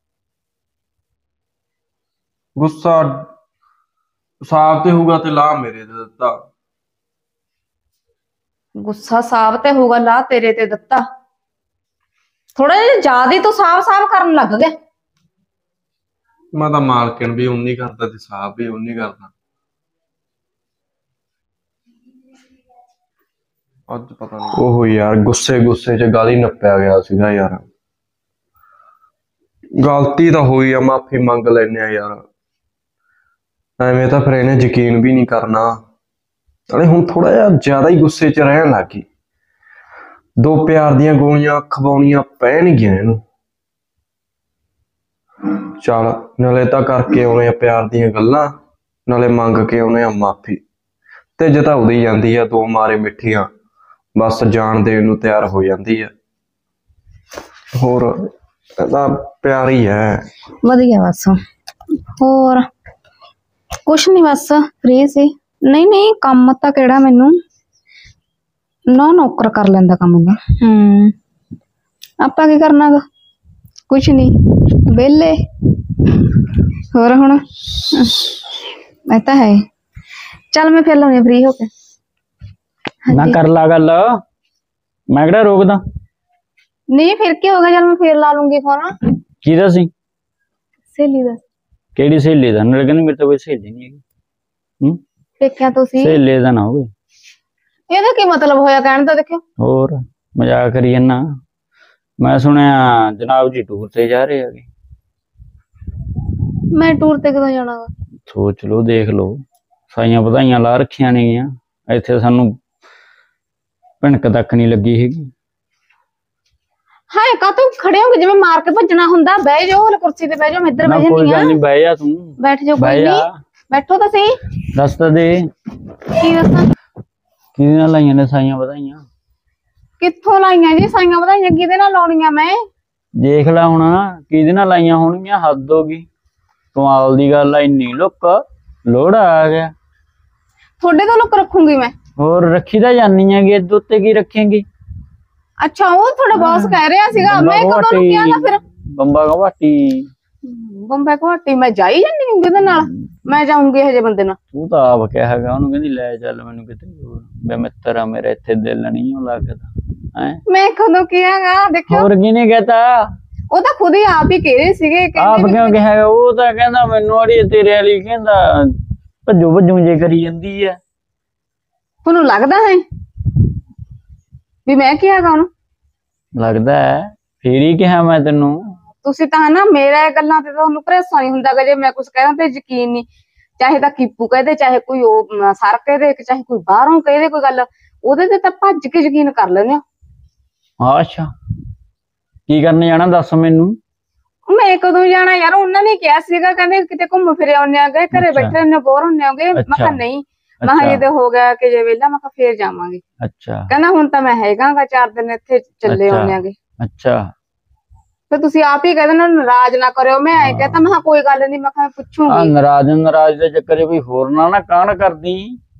ਗੁੱਸਾ ਸਾਫ ਤੇ ਹੋਊਗਾ ਤੇ ਲਾ ਮੇਰੇ ਤੇ ਦਿੱਤਾ।
ਗੁੱਸਾ ਸਾਬ ਤੇ ਹੋਊਗਾ ਲਾ ਤੇਰੇ ਤੇ ਦਿੱਤਾ। ਥੋੜਾ ਜਿਹਾ ਜ਼ਿਆਦਾ ਹੀ ਤੂੰ ਸਾਬ ਕਰਨ ਲੱਗ ਗਿਆ।
ਮੈਂ ਤਾਂ ਮਾਲਕਣ ਵੀ ਉਨੀ ਕਰਦਾ ਤੇ ਸਾਹਬ ਵੀ ਉਨੀ ਕਰਦਾ। ਅੱਜ ਪਤਾ ਨਹੀਂ ਉਹ ਯਾਰ ਗੁੱਸੇ ਚ ਗਾਲੀ ਨੱਪਿਆ ਗਿਆ ਸੀਗਾ ਯਾਰ। ਗਲਤੀ ਤਾਂ ਹੋਈ ਆ, ਮਾਫੀ ਮੰਗ ਲੈਨੇ ਆ ਯਾਰ। ਐਵੇਂ ਤਾਂ ਫਿਰ ਇਹਨੇ ਯਕੀਨ ਵੀ ਨਹੀਂ ਕਰਨਾ। ਨਾਲੇ ਹੁਣ ਥੋੜਾ ਜਿਹਾ ਜ਼ਿਆਦਾ ਹੀ ਗੁੱਸੇ ਚ ਰਹਿਣ ਲੱਗ ਗਈ। 2 ਪਿਆਰ ਦੀਆਂ ਗੋਲੀਆਂ ਖਵਾਉਣੀਆਂ ਪੈਣਗੀਆਂ ਇਹਨੂੰ। ਚੱਲ ਨਾਲੇ ਤਾਂ ਕਰਕੇ ਆਉਣੇ ਆ ਪਿਆਰ ਦੀਆਂ ਗੱਲਾਂ, ਨਾਲੇ ਮੰਗ ਕੇ ਆਉਣੇ ਆ ਮਾਫੀ। ਤੇ ਜੇ ਤਾਂ ਉਦੀ ਜਾਂਦੀ ਆ 2 ਮਾਰੇ ਮਿੱਠੀਆਂ, ਬਸ ਜਾਣ ਦੇਣ ਨੂੰ ਤਿਆਰ ਹੋ ਜਾਂਦੀ ਆ। ਹੋਰ ਇਹਦਾ ਪਿਆਰ ਹੀ ਹੈ।
ਵਧੀਆ ਬਸ। ਹੋਰ ਕੁਛ ਨਹੀਂ, ਬਸ ਫ੍ਰੀ ਸੀ। ਨਹੀਂ ਕੰਮ ਤਾਂ ਕਿਹੜਾ ਮੈਨੂੰ ਨਾ ਨੌਕਰ ਕਰ ਲੈਂਦਾ ਕੰਮ ਦਾ। ਆਪਾਂ ਕੀ ਕਰਨਾ ਗਾ? ਕੁਛ ਨਹੀਂ, ਵਿਹਲੇ। ਹੋਰ ਹੁਣ ਇਹ ਤਾਂ ਹੈ। ਚੱਲ ਮੈਂ ਫਿਰ ਲਾਉਣੀ ਫ੍ਰੀ ਹੋ ਕੇ।
ਨਾ ਕਰ ਲਾ ਗੱਲ, ਮੈਂ ਕਿਹੜਾ ਰੋਕਦਾ।
ਨਹੀਂ ਫਿਰ ਕੀ ਹੋ ਗਿਆ, ਚੱਲ ਮੈਂ ਫਿਰ ਲਾ ਲੂੰਗੀ ਫੋਨ।
ਕਿਹਦਾ ਸੀ?
ਸਹੇਲੀ ਦਾ।
ਕਿਹੜੀ ਸਹੇਲੀ ਦਾ? ਨਾਲੇ ਕਹਿੰਦੀ ਮੇਰੇ ਤਾਂ ਕੋਈ ਸਹੇਲੀ ਨਹੀਂ ਹੈਗੀ।
ਦੇਖਿਆ ਤੁਸੀਂ?
ਸਹੇਲੀ ਦਾ ਨਾ ਹੋਵੇ।
ਇਹਦਾ ਕੀ ਮਤਲਬ ਹੋਇਆ ਕਹਿਣ ਦਾ? ਦੇਖਿਓ
ਹੋਰ ਮਜ਼ਾਕ ਕਰੀ ਜਾਂਦਾ। ਮੈਂ ਸੁਣਿਆ ਜਨਾਬ ਜੀ ਟੂਰ ਤੇ ਜਾ ਰਹੇ ਹੈਗੇ।
ਮੈਂ ਟੂਰ ਤੇ ਕਦੋਂ ਜਾਣਾ ਵਾ?
ਸੋਚ ਲਓ, ਦੇਖ ਲਓ। ਸਾਈਆਂ ਵਧਾਈਆਂ ਲਾ ਰੱਖੀਆਂ ਨੇਗੀਆਂ। ਇੱਥੇ ਸਾਨੂੰ ਭਿਣਕ ਤੱਕ ਨਹੀਂ ਲੱਗੀ ਹੈਗੀ।
ਹਾਏ ਕਾਹਤੋਂ ਖੜੇ ਹੋਗੇ ਜਿਵੇਂ ਮਾਰ ਕੇ ਭੱਜਣਾ ਹੁੰਦਾ? ਬਹਿ ਜਾਓ, ਹਲ ਕੁਰਸੀ ਤੇ ਬਹਿ ਜਾਓ, ਮੈਂ ਇੱਧਰ ਬਹਿ
ਕੋਈ
ਜਾਂਦੀ
ਗੱਲ
ਆ।
ਨਹੀਂ, ਬਹਿ ਜਾ ਤੂੰ।
ਬੈਠ ਜਾਓ, ਕੋਈ ਨਹੀਂ। ਬੈਠੋ ਤਾਂ ਸਹੀ।
ਦੱਸ ਤਾਂ ਦੇ,
ਕੀ ਦੱਸਾਂ?
ਕਿਹਦੇ ਨਾਲ ਲਾਈਆਂ ਨੇ ਸਾਈਆਂ ਵਧਾਈਆਂ?
ਕਿੱਥੋਂ ਲਾਈਆਂ ਜੀ ਸਾਈਆਂ ਵਧਾਈਆਂ? ਕਿਹਦੇ ਨਾਲ ਲਾਉਣੀਆਂ ਮੈਂ?
ਦੇਖ ਲੈ ਹੁਣ, ਕਿਹਦੇ ਨਾਲ ਲਾਈਆਂ ਹੋਣਗੀਆਂ? ਹੱਦ ਹੋ ਗਈ, ਕਮਾਲ ਦੀ ਗੱਲ ਆ। ਇੰਨੀ ਲੁੱਕ, ਲੋੜਾ ਆ ਗਿਆ।
ਤੁਹਾਡੇ ਤੋਂ ਲੁੱਕ ਰੱਖੂੰਗੀ ਮੈਂ?
ਹੋਰ ਰੱਖੀ ਤਾਂ ਜਾਨੀ ਹੈਗੀ, ਇਹਦੇ ਉੱਤੇ ਕੀ ਰੱਖੇਂਗੀ?
ਅੱਛਾ, ਉਹ ਤੁਹਾਡਾ ਬੌਸ ਕਹਿ ਰਿਹਾ ਸੀਗਾ। ਮੈਂ ਕਦੋਂ ਨੂੰ ਕਿਹਾ ਫਿਰ?
ਬੰਬਾ ਘਾਟੀ।
ਬੰਬਾ ਘਾਟੀ ਮੈਂ ਜਾਈ ਜਾਂਦੀ ਹਾਂ ਉਹਦੇ ਨਾਲ? ਮੈਂ ਜਾਊਂਗੀ ਹਜੇ ਬੰਦੇ ਨਾਲ?
ਤੂੰ ਤਾਂ ਆਪ ਕਿਹਾ ਹੈਗਾ ਉਹਨੂੰ, ਕਹਿੰਦੀ ਲੈ ਚੱਲ ਮੈਨੂੰ ਕਿਤੇ ਹੋਰ, ਬੇ ਮਿੱਤਰ ਆ ਮੇਰਾ, ਇੱਥੇ ਦਿਲ ਨਹੀਂ ਲੱਗਦਾ। ਹੈ
ਮੈਂ ਕਦੋਂ ਕਿਹਾਗਾ? ਦੇਖਿਓ,
ਹੋਰ ਕਿਹਨੇ ਕਹਿਤਾ?
ਉਹ ਤਾਂ ਖੁਦ ਹੀ ਆਪ ਹੀ ਕਹਿ ਰਹੇ ਸੀਗੇ।
ਆਪ ਕਿਉਂ ਕਿਹਾ? ਉਹ ਤਾਂ ਕਹਿੰਦਾ ਮੈਨੂੰ ਅੜੀ ਤੇਰੇ ਵਾਲੀ, ਕਹਿੰਦਾ ਭੱਜੂ ਜੇ ਕਰੀ ਜਾਂਦੀ ਆ।
ਤੁਹਾਨੂੰ ਲੱਗਦਾ ਹੈ ਵੀ ਮੈਂ ਕਿਹਾਗਾ ਉਹਨੂੰ?
ਲੱਗਦਾ ਹੈ, ਫੇਰ ਹੀ ਕਿਹਾ ਮੈਂ ਤੈਨੂੰ।
ਤੁਸੀਂ ਤਾਂ ਨਾ ਮੇਰੇ ਗੱਲਾਂ ਤੇ ਤੁਹਾਨੂੰ ਭਰੋਸਾ ਨਹੀਂ ਹੁੰਦਾ। ਜੇ ਮੈਂ ਕੁਝ ਕਹਿਣਾ ਤੇ ਯਕੀਨ ਨਹੀਂ। ਚਾਹੇ ਤਾਂ ਕੀਪੂ ਕਹਦੇ, ਚਾਹੇ ਕੋਈ ਉਹ ਸਰ ਕਹਦੇ, ਚਾਹੇ ਕੋਈ ਬਾਹਰੋਂ ਕਹਦੇ ਕੋਈ ਗੱਲ, ਉਹਦੇ ਤੇ ਤਾਂ ਭੱਜ ਕੇ ਯਕੀਨ ਕਰ ਲੈਂਦੇ ਹੋ।
ਅੱਛਾ, ਕੀ ਕਰਨ ਜਾਣਾ ਦੱਸ ਮੈਨੂੰ?
ਮੈਂ ਕਦੋਂ ਜਾਣਾ ਯਾਰ? ਉਹਨਾਂ ਨੇ ਕਿਹਾ ਸੀਗਾ, ਕਹਿੰਦੇ ਕਿਤੇ ਘੁੰਮ ਫਿਰ ਆਉਂਦੇ ਆਗੇ, ਘਰੇ ਬੈਠੇ ਰਹਿੰਦੇ ਬੋਰ ਹੁੰਦੇ ਹੋਗੇ। ਮੈਂ ਕਿਹਾ ਨਹੀਂ, ਮੈਂ ਕਿਹਾ ਜੇ ਹੋ ਗਿਆ ਕਿ ਜੇ ਵਿਹਲਾ, ਮੈਂ ਕਿਹਾ ਫੇਰ ਜਾਵਾਂਗੇ।
ਅੱਛਾ,
ਕਹਿੰਦਾ ਹੁਣ ਤਾਂ ਮੈਂ ਹੈਗਾਗਾ 4 ਦਿਨ ਇੱਥੇ ਚੱਲੇ ਆਉਂਦੇ ਆਗੇ।
ਅੱਛਾ,
ਫਿਰ ਤੁਸੀਂ ਆਪ ਹੀ ਕਹਿੰਦੇ ਨਾ ਨਾਰਾਜ਼ ਨਾ ਕਰਿਓ। ਮੈਂ ਐ ਕਹਤਾ, ਮੈਂ ਕਿਹਾ ਕੋਈ ਗੱਲ ਨਹੀਂ, ਮੈਂ ਕਿਹਾ ਪੁੱਛੂਗੀ।
ਨਾਰਾਜ਼ ਦੇ ਚੱਕਰ ਕੋਈ ਹੋਰ ਨਾ ਕਾਂਡ ਕਰਦੀ।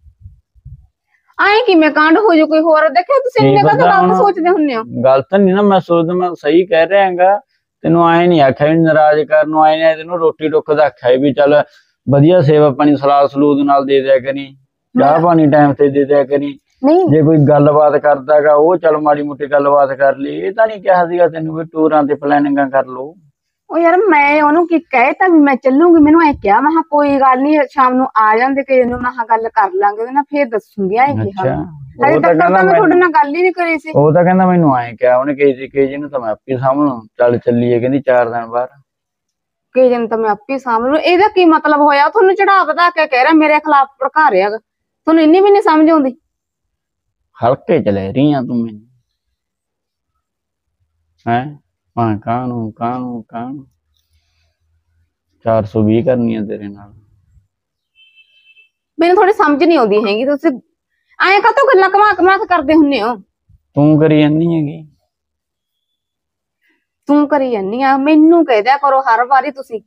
ਆਏ ਕਿਵੇਂ ਕਾਂਡ ਹੋ ਜੂ ਕੋਈ ਹੋਰ? ਦੇਖਿਓ ਤੁਸੀਂ ਇੰਨੇ ਕਦੋਂ ਗਲਤ ਸੋਚਦੇ ਹੁੰਦੇ ਹੋ।
ਗਲਤ ਨਹੀਂ ਨਾ ਮੈਂ ਸੋਚਦਾ, ਮੈਂ ਸਹੀ ਕਹਿ ਰਿਹਾ ਹੈਗਾ। ਤੈਨੂੰ ਆਏ ਨਹੀਂ ਆਖਿਆ ਵੀ ਨਾਰਾਜ਼ ਕਰਨ ਨੂੰ, ਆਏ ਨੇ ਤੈਨੂੰ ਰੋਟੀ ਟੁੱਕ ਦਾ ਆਖਿਆ ਵੀ ਚੱਲ ਵਧੀਆ ਸੇਵਾ ਪਾਣੀ ਸਲਾਦ ਸਲੂਦ ਨਾਲ ਦੇ ਦਿਆ ਕਰੀ, ਚਾਹ ਪਾਣੀ ਟਾਈਮ ਤੇ ਦੇ ਦਿਆ ਕਰੀ। ਜੇ ਕੋਈ ਗੱਲਬਾਤ ਕਰਦਾਗਾ ਉਹ ਚੱਲ ਮਾੜੀ ਮੋਟੀ ਗੱਲਬਾਤ ਕਰ ਲਈ। ਇਹ ਤਾਂ ਨਹੀਂ ਕਿਹਾ ਸੀਗਾ ਤੈਨੂੰ ਵੀ ਟੂਰਾਂ ਤੇ ਪਲੈਨਿੰਗਾਂ ਕਰ ਲਓ।
ਉਹ ਯਾਰ ਮੈਂ ਉਹਨੂੰ ਕੀ ਕਹਿਤਾ ਵੀ ਮੈਂ ਚੱਲੂਗੀ? ਮੈਨੂੰ ਐ ਕਿਹਾ, ਮੈਂ ਕਿਹਾ ਕੋਈ ਗੱਲ ਨਹੀਂ, ਸ਼ਾਮ ਨੂੰ ਆ ਜਾਂਦੇ ਕਿ ਇਹਨੂੰ, ਮੈਂ ਕਿਹਾ ਗੱਲ ਕਰ ਲਾਂਗੇ ਉਹਦੇ ਨਾਲ, ਫੇਰ ਦੱਸੂਗੀ। ਐ ਕਿਹਾ ਹਜੇ ਤੱਕ ਤਾਂ ਮੈਂ ਤੁਹਾਡੇ ਨਾਲ ਗੱਲ ਹੀ ਨਹੀਂ ਕਰੀ ਸੀ।
ਉਹ ਤਾਂ ਕਹਿੰਦਾ ਮੈਨੂੰ ਐਂ ਕਿਹਾ ਉਹਨੇ, ਕੇਜੀ ਨੂੰ ਤਾਂ ਮੈਂ ਆਪੇ ਸਾਂਭਣੂ, ਚੱਲ ਚੱਲੀਏ ਕਹਿੰਦੀ 4 ਦਿਨ ਬਾਅਦ।
ਕੇਜੀ ਨੂੰ ਤਾਂ ਮੈਂ ਆਪੇ ਸਾਂਭ ਲੂ? ਇਹਦਾ ਕੀ ਮਤਲਬ ਹੋਇਆ? ਤੁਹਾਨੂੰ ਚੜਾ ਵਧਾ ਕੇ ਕਹਿ ਰਿਹਾ ਮੇਰੇ ਖਿਲਾਫ ਭੜਕਾ ਰਿਹਾਗਾ। ਤੁਹਾਨੂੰ ਇੰਨੀ ਵੀ ਨਹੀਂ ਸਮਝ ਆਉਂਦੀ?
ਹਲਕੇ ਚ ਲੈ ਰਹੀ ਆ ਤੂੰ ਮੈਨੂੰ, ਹੈ? ਕਾਹਨੂੰ 420 ਕਰਨੀ ਆ ਤੇਰੇ ਨਾਲ।
ਮੈਨੂੰ ਥੋੜੀ ਸਮਝ ਨਹੀਂ ਆਉਂਦੀ ਹੈਗੀ। ਤੁਸੀਂ ਐਂ ਕਾਹਤੋਂ ਗੱਲਾਂ ਘੁਮਾ ਕੇ ਕਰਦੇ ਹੁੰਨੇ ਹੋ?
ਤੂੰ ਕਰੀ ਜਾਂਦੀ ਹੈਗੀ।
ਤੂੰ ਕਰੀ ਜਾਂਦੀ ਆ? ਮੈਨੂੰ ਕਹਿ ਦਿਆ ਕਰੋ ਹਰ ਵਾਰੀ ਤੁਸੀਂ।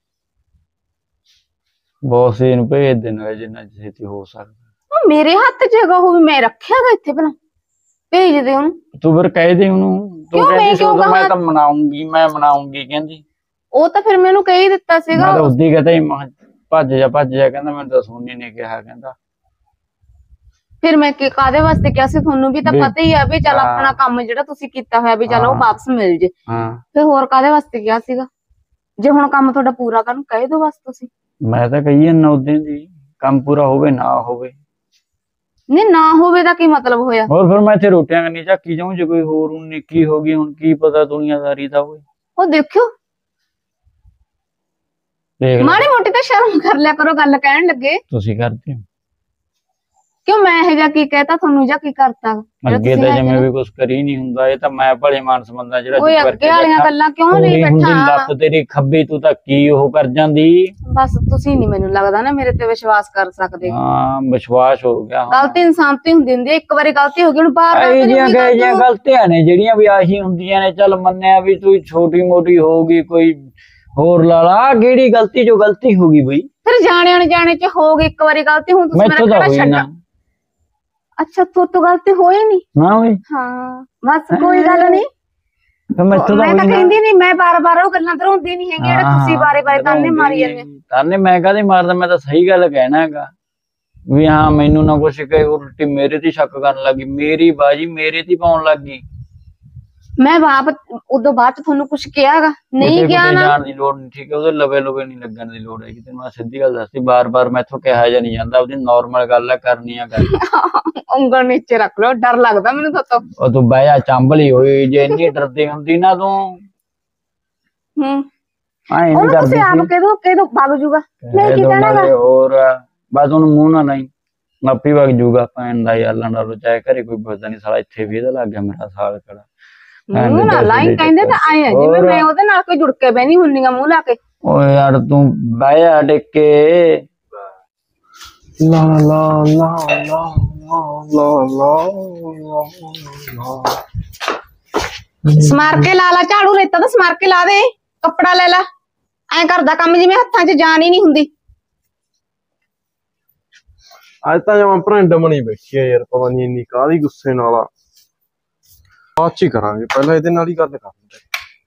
ਬੌਸ ਇਹਨੂੰ ਭੇਜ ਦੇਣਾ ਜਿੰਨਾ ਛੇਤੀ ਹੋ ਸਕਦਾ।
ਉਹ ਮੇਰੇ ਹੱਥ 'ਚ ਹੈਗਾ, ਉਹ ਵੀ ਮੈਂ ਰੱਖਿਆਗਾ ਇੱਥੇ ਭਲਾ? ਭੇਜ ਦੇ ਉਹਨੂੰ।
ਤੂੰ ਫਿਰ ਕਹਿ ਦੇ ਉਹਨੂੰ। ਤੂੰ ਕਹਿੰਦੀ ਸੀ ਮੈਂ ਤਾਂ ਮਨਾਉਂਗੀ ਕਹਿੰਦੀ।
ਉਹ ਤਾਂ ਫਿਰ ਮੈਨੂੰ ਕਹਿ ਹੀ ਦਿੱਤਾ ਸੀਗਾ।
ਮੈਂ ਤਾਂ ਉਦੀ ਕਹਤਾ ਭੱਜ ਜਾ ਕਹਿੰਦਾ ਮੈਨੂੰ ਤਾਂ ਸੋਨੀ ਨੇ ਕਿਹਾ, ਕਹਿੰਦਾ
ਫਿਰ ਮੈਂ ਕਾਦੇ ਵਾਸਤੇ ਕਿਹਾ ਸੀ ਤੁਹਾਨੂੰ ਵੀ ਤਾਂ
ਵੀ-
ਪਤਾ ਹੀ ਆ ਵੀ ਚੱਲ
ਹਾਂ।
ਆਪਣਾ ਕੰਮ ਜਿਹੜਾ ਤੁਸੀਂ ਕੀਤਾ ਹੋਇਆ ਵੀ ਚੱਲ ਉਹ
ਹਾਂ।
ਵਾਪਸ ਮਿਲ ਜੇ।
ਹਾਂ
ਫਿਰ ਹੋਰ ਕਾਦੇ ਵਾਸਤੇ ਕਿਹਾ ਸੀਗਾ? ਜੇ ਹੁਣ ਕੰਮ ਤੁਹਾਡਾ ਪੂਰਾ ਕਰਨ ਕਹਿ ਦਿਓ ਬਸ ਤੁਸੀਂ।
ਮੈਂ ਤਾਂ ਕਹੀ ਜਾਂਦਾ ਉਦੋਂ ਦੀ ਕੰਮ ਪੂਰਾ ਹੋਵੇ ਨਾ ਹੋਵੇ।
ਨਹੀਂ ਨਾ ਹੋਵੇ ਤਾਂ ਕੀ ਮਤਲਬ ਹੋਇਆ?
ਹੋਰ ਫਿਰ ਮੈਂ ਇੱਥੇ ਰੋਟੀਆਂ ਕਰਨੀ ਝਾਕੀ ਜਾਊਂ ਜੇ ਕੋਈ ਹੋਰ ਹੁਣ ਨਿੱਕੀ ਹੋ ਗਈ ਹੁਣ ਕੀ ਪਤਾ ਦੁਨੀਆਦਾਰੀ ਦਾ ਹੋਵੇ।
ਉਹ ਦੇਖਿਓ
ਦੇਖ ਲੈ
ਮਾੜੀ ਮੋਟੀ ਤਾਂ ਸ਼ਰਮ ਕਰ ਲਿਆ ਕਰੋ ਗੱਲ ਕਹਿਣ ਲੱਗੇ।
ਤੁਸੀਂ ਕਰਦੇ ਹੋ
ਕਿਉਂ ਮੈਂ ਇਹ ਜਾਂ ਕੀ ਕਹਿਤਾ ਤੁਹਾਨੂੰ ਜਾਂ ਕੀ ਕਰਤਾ ਜਿਹੜਾ
ਅੱਗੇ
ਤੁਸੀਂ
ਤਾਂ
ਹੈਗੇ
ਜਿਵੇਂ
ਨਾ?
ਵੀ ਕੁਝ ਕਰੀ ਨਹੀਂ ਹੁੰਦਾ। ਇਹ ਤਾਂ ਮੈਂ ਭਲੇ ਮਾਨਸ ਬੰਦਾ ਜਿਹੜਾ
ਓਏ
ਚੁੱਪ
ਅੱਗੇ
ਕਰਕੇ
ਵਾਲੀਆਂ
ਬੈਠਾ।
ਗੱਲਾਂ ਕਿਉਂ
ਤੂੰ
ਨਹੀਂ
ਨਹੀਂ ਹੁੰਦੀ
ਬੈਠਾ?
ਲੱਤ ਤੇਰੀ ਖੱਬੀ ਤੂੰ ਤਾਂ ਕੀ ਉਹ ਕਰ ਜਾਂਦੀ।
ਬਸ ਤੁਸੀਂ ਨਹੀਂ ਮੈਨੂੰ ਲੱਗਦਾ ਨਾ ਮੇਰੇ ਤੇ ਵਿਸ਼ਵਾਸ ਕਰ ਸਕਦੇ।
ਹਾਂ ਵਿਸ਼ਵਾਸ ਹੋ ਗਿਆ
ਗਲਤੀ ਇਨਸਾਨ ਤੋਂ ਹੀ ਹੁੰਦੀ ਹੁੰਦੀ ਹੈ। ਇੱਕ ਵਾਰੀ ਗਲਤੀ ਹੋ ਗਈ ਹੁਣ ਬਾਰ-ਬਾਰ
ਇਹ
ਤਾਂ ਨਹੀਂ
ਜੀਆਂ
ਹੋਈ
ਗਏ ਜੀਆਂ
ਗਲਤੀ।
ਗਲਤੀਆਂ ਨੇ ਜਿਹੜੀਆਂ ਵੀ ਆਹੀ ਹੁੰਦੀਆਂ ਨੇ। ਚੱਲ ਮੰਨਿਆ ਵੀ ਤੂੰ ਛੋਟੀ ਮੋਟੀ ਹੋਊਗੀ ਕੋਈ ਹੋਰ ਲਾ ਲਾ ਕਿਹੜੀ ਗਲਤੀ ਜੋ ਗਲਤੀ ਹੋ ਗਈ ਬਈ।
ਫਿਰ ਜਾਣੇ ਅਣਜਾਣੇ ਚ ਹੋ ਗਈ ਇੱਕ ਵਾਰੀ ਗਲਤੀ ਹੁਣ ਤੁਸੀਂ
ਮੈਥੋਂ
ਮੇਰਾ
ਤਾਂ
ਕਿਹੜਾ
ਹੋਈ ਨਾ
ਛੱਡ। ਅੱਛਾ ਤੋਂ ਗਲਤੀ ਹੋਈ ਨਹੀਂ?
ਨਾ ਓਏ
ਹਾਂ ਬਸ ਕੋਈ ਗੱਲ ਨਹੀਂ।
ਫਿਰ ਮੈਥੋਂ ਤਾਂ
ਮੈਂ
ਹੋਈ
ਤਾਂ
ਨਾ।
ਕਹਿੰਦੀ ਨਹੀਂ ਮੈਂ ਬਾਰ-ਬਾਰ ਉਹ ਗੱਲਾਂ ਦਰਾਉਂਦੀ ਨਹੀਂ ਹੈਗੀ ਜਿਹੜੇ ਤੁਸੀਂ ਬਾਰੇ-ਬਾਰੇ ਤਾਨੇ ਮਾਰੀ ਜਾਂਦੇ।
ਤਾਨੇ ਮੈਂ ਕਾਹਦੇ ਮਾਰਦਾ ਮੈਂ ਤਾਂ ਸਹੀ ਗੱਲ ਕਹਿਣਾ ਹੈਗਾ ਵੀ ਹਾਂ ਮੈਨੂੰ ਨਾ ਕੁਛ ਕਹੇ ਉਲਟੀ ਮੇਰੇ ਤੇ ਸ਼ੱਕ ਕਰਨ ਲੱਗੀ। ਮੇਰੀ ਬਾਜੀ ਮੇਰੇ ਤੇ ਪਾਉਣ ਲੱਗੀ।
ਮੈਂ ਬਾਪ ਉਦੋਂ ਬਾਅਦ ਚ ਤੁਹਾਨੂੰ ਕੁਝ ਕਿਹਾਗਾ ਨਹੀਂ
ਕਿਤੇ
ਕਿਹਾ
ਕਿਤੇ
ਨਾ?
ਜਾਣ ਦੀ ਲੋੜ ਨਹੀਂ ਠੀਕ ਹੈ। ਉਹਦੇ ਲਵੇ ਲਵੇ ਨਹੀਂ ਲੱਗਣ ਦੀ ਲੋੜ ਹੈਗੀ। ਤੈਨੂੰ ਮੈਂ ਸਿੱਧੀ ਗੱਲ ਦੱਸਦੀ ਬਾਰ-ਬਾਰ ਮੈਥੋਂ ਕਿਹਾ ਜਾਂ ਨਹੀਂ ਜਾਂਦਾ। ਉਹਦੀ ਨਾਰਮਲ ਗੱਲ ਹੈ ਕਰਨੀ ਆ ਗੱਲ।
ਉਂਗਲ ਨੀਚੇ ਰੱਖ ਲਓ ਡਰ ਲੱਗਦਾ ਮੈਨੂੰ ਤਾਂ।
ਉਹ ਤੂੰ ਬਹਿ ਜਾ ਚੰਬਲੀ ਹੋਈ ਜੇ ਇੰਨੀ ਡਰਦੀ ਹੁੰਦੀ ਨਾ ਤੂੰ ਐਂ ਨਹੀਂ
ਉਹਨੂੰ
ਕਰਦੀ
ਤੁਸੀਂ ਆਪ
ਸੀ।
ਕਹਿ ਦੋ ਭੱਗ ਜੂਗਾ। ਮੈਂ ਕੀ
ਦੋ
ਕਹਿਣਾਗਾ?
ਨਾਲੇ ਹੋਰ ਬਸ ਉਹਨੂੰ ਮੂੰਹ ਨਾ ਨਹੀਂ ਮਾਪੀ ਵਗ ਜੂਗਾ ਭੈਣ ਦਾ ਯਾਰ ਲੰਡਾ ਚਾਹੇ ਘਰੇ ਕੋਈ ਪੁੱਛਦਾ ਨਹੀਂ ਸਾਲਾ ਇੱਥੇ ਵੀ ਇਹਦਾ ਲੱਗ ਗਿਆ ਮੇਰਾ ਸਾਲ ਖੜਾ।
ਮੂੰਹ ਨਾ ਲਾਈ ਕਹਿੰਦੇ ਤਾਂ ਆਏ ਆ ਜਿਵੇਂ ਮੈਂ ਉਹਦੇ ਨਾਲ ਕੋਈ ਜੁੜ ਕੇ ਬਹਿਨੀ ਹੁੰਨੀ ਆ ਮੂੰਹ ਲਾ ਕੇ।
ਓਏ ਯਾਰ ਤੂੰ ਬਹਿ ਜਾ ਟਿੱਕੇ।
ਲਾ ਲਾ ਲਾ ਲਾ ਲਾ ਲਾ ਲਾ।
ਸਮਾਰ ਕੇ ਲਾ ਲਾ ਝਾੜੂ ਰੇਤਾ ਤਾਂ ਸਮਾਰ ਕੇ ਲਾ ਦੇ। ਕੱਪੜਾ ਲੈ ਲਾ ਐਂ ਕਰਦਾ ਕੰਮ ਜਿਵੇਂ ਹੱਥਾਂ 'ਚ ਜਾਨ ਹੀ ਨਹੀਂ ਹੁੰਦੀ।
ਅੱਜ ਤਾਂ ਜਮਾਂ ਭਰਿੰਡ ਬਣੀ ਬੈਠੀ ਆ ਯਾਰ ਪਤਾ ਨਹੀਂ ਇੰਨੀ ਕਾਹਦੀ ਗੁੱਸੇ ਨਾਲ ਆ। ਬਾਅਦ ਚ ਹੀ ਕਰਾਂਗੇ ਪਹਿਲਾਂ ਇਹਦੇ ਨਾਲ ਹੀ ਗੱਲ ਕਰਾਂਗੇ।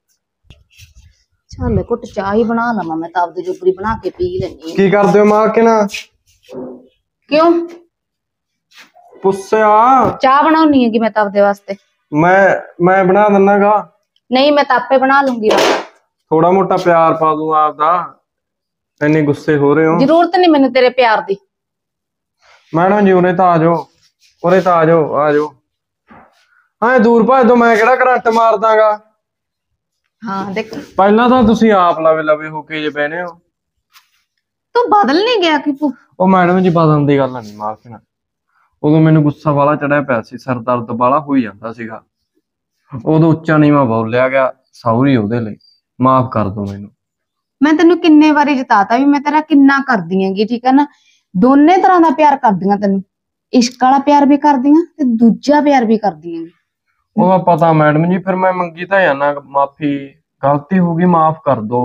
ਚੱਲ ਘੁੱਟ ਚਾਹ ਹੀ ਬਣਾ ਲਵਾਂ ਮੈਂ ਤਾਂ ਆਪਦੀ ਜੋਗਰੀ ਬਣਾ ਕੇ ਪੀ ਲੈਣੀ।
ਕੀ ਕਰਦੇ ਹੋ ਮਾਲਕਿਨ?
ਕਿਉਂ?
ਪੁੱਛਿਆ
ਚਾਹ ਬਣਾਉਣੀ ਹੈਗੀ ਮੈਂ ਤਾਂ ਆਪਦੇ ਵਾਸਤੇ।
ਮੈਂ ਬਣਾ ਦਿੰਨਾਗਾ।
ਨਹੀਂ ਮੈਂ ਤਾਂ ਆਪੇ ਬਣਾ ਲੂੰਗੀ।
ਥੋੜਾ ਮੋਟਾ ਪਿਆਰ ਪਾ ਦੂੰ ਆਪਦਾ। ਇੰਨੇ ਗੁੱਸੇ ਹੋ ਰਹੇ ਹੋ?
ਜ਼ਰੂਰਤ ਨਹੀਂ ਮੈਨੂੰ ਤੇਰੇ ਪਿਆਰ ਦੀ।
ਮੈਡਮ ਜੀ ਉਰੇ ਤਾਂ ਆ ਜਾਓ। ਉਰੇ ਤਾਂ ਆ ਜਾਓ ਆ ਜਾਓ। ਹਾਂ ਦੂਰ ਭੱਜ ਦੋ ਮੈਂ ਕਿਹੜਾ ਕਰੰਟ ਮਾਰ ਦਾਂਗਾ।
ਹਾਂ ਦੇਖ
ਪਹਿਲਾਂ ਤਾਂ ਤੁਸੀਂ ਆਪ ਲਵੇ ਲਵੇ ਹੋ ਕੇ ਜੇ ਬਹਿਨੇ ਹੋ।
ਤੂੰ ਬਦਲ ਨਹੀਂ ਗਿਆ ਕਿ
ਉਹ ਮੈਡਮ ਜੀ ਬਦਲਣ ਦੀ ਗੱਲ ਨਹੀਂ ਮਾਲਕਿਨ। ਉਦੋਂ ਮੈਨੂੰ ਗੁੱਸਾ ਵਾਲਾ ਚੜਿਆ ਪਿਆ ਸੀ। ਸਿਰ ਦਰਦ ਵਾਲਾ ਹੋਈ ਜਾਂਦਾ ਸੀਗਾ। ਉਦੋਂ ਉੱਚਾ ਨੀਵਾਂ ਬੋਲਿਆ ਗਿਆ। ਸੌਰੀ ਉਹਦੇ ਲਈ ਮਾਫ ਕਰ ਦੋ ਮੈਨੂੰ।
ਮੈਂ ਤੈਨੂੰ ਕਿੰਨੇ ਵਾਰੀ ਜਤਾਤਾ ਵੀ ਮੈਂ ਤੇਰਾ ਕਿੰਨਾ ਕਰਦੀ ਆਂਗੀ ਠੀਕ ਹੈ ਨਾ। ਦੋਨੇ ਤਰ੍ਹਾਂ ਦਾ ਪਿਆਰ ਕਰਦੀਆਂ ਤੈਨੂੰ। ਇਸ਼ਕ ਵਾਲਾ ਪਿਆਰ ਵੀ ਕਰਦੀਆਂ ਤੇ ਦੂਜਾ ਪਿਆਰ ਵੀ ਕਰਦੀਆਂ।
ਉਹਦਾ ਪਤਾ ਮੈਡਮ ਜੀ ਫਿਰ ਮੈਂ ਮੰਗੀ ਤਾਂ ਜਾਨਾ ਮਾਫੀ। ਗਲਤੀ ਹੋ ਗਈ ਮਾਫ ਕਰ ਦੋ।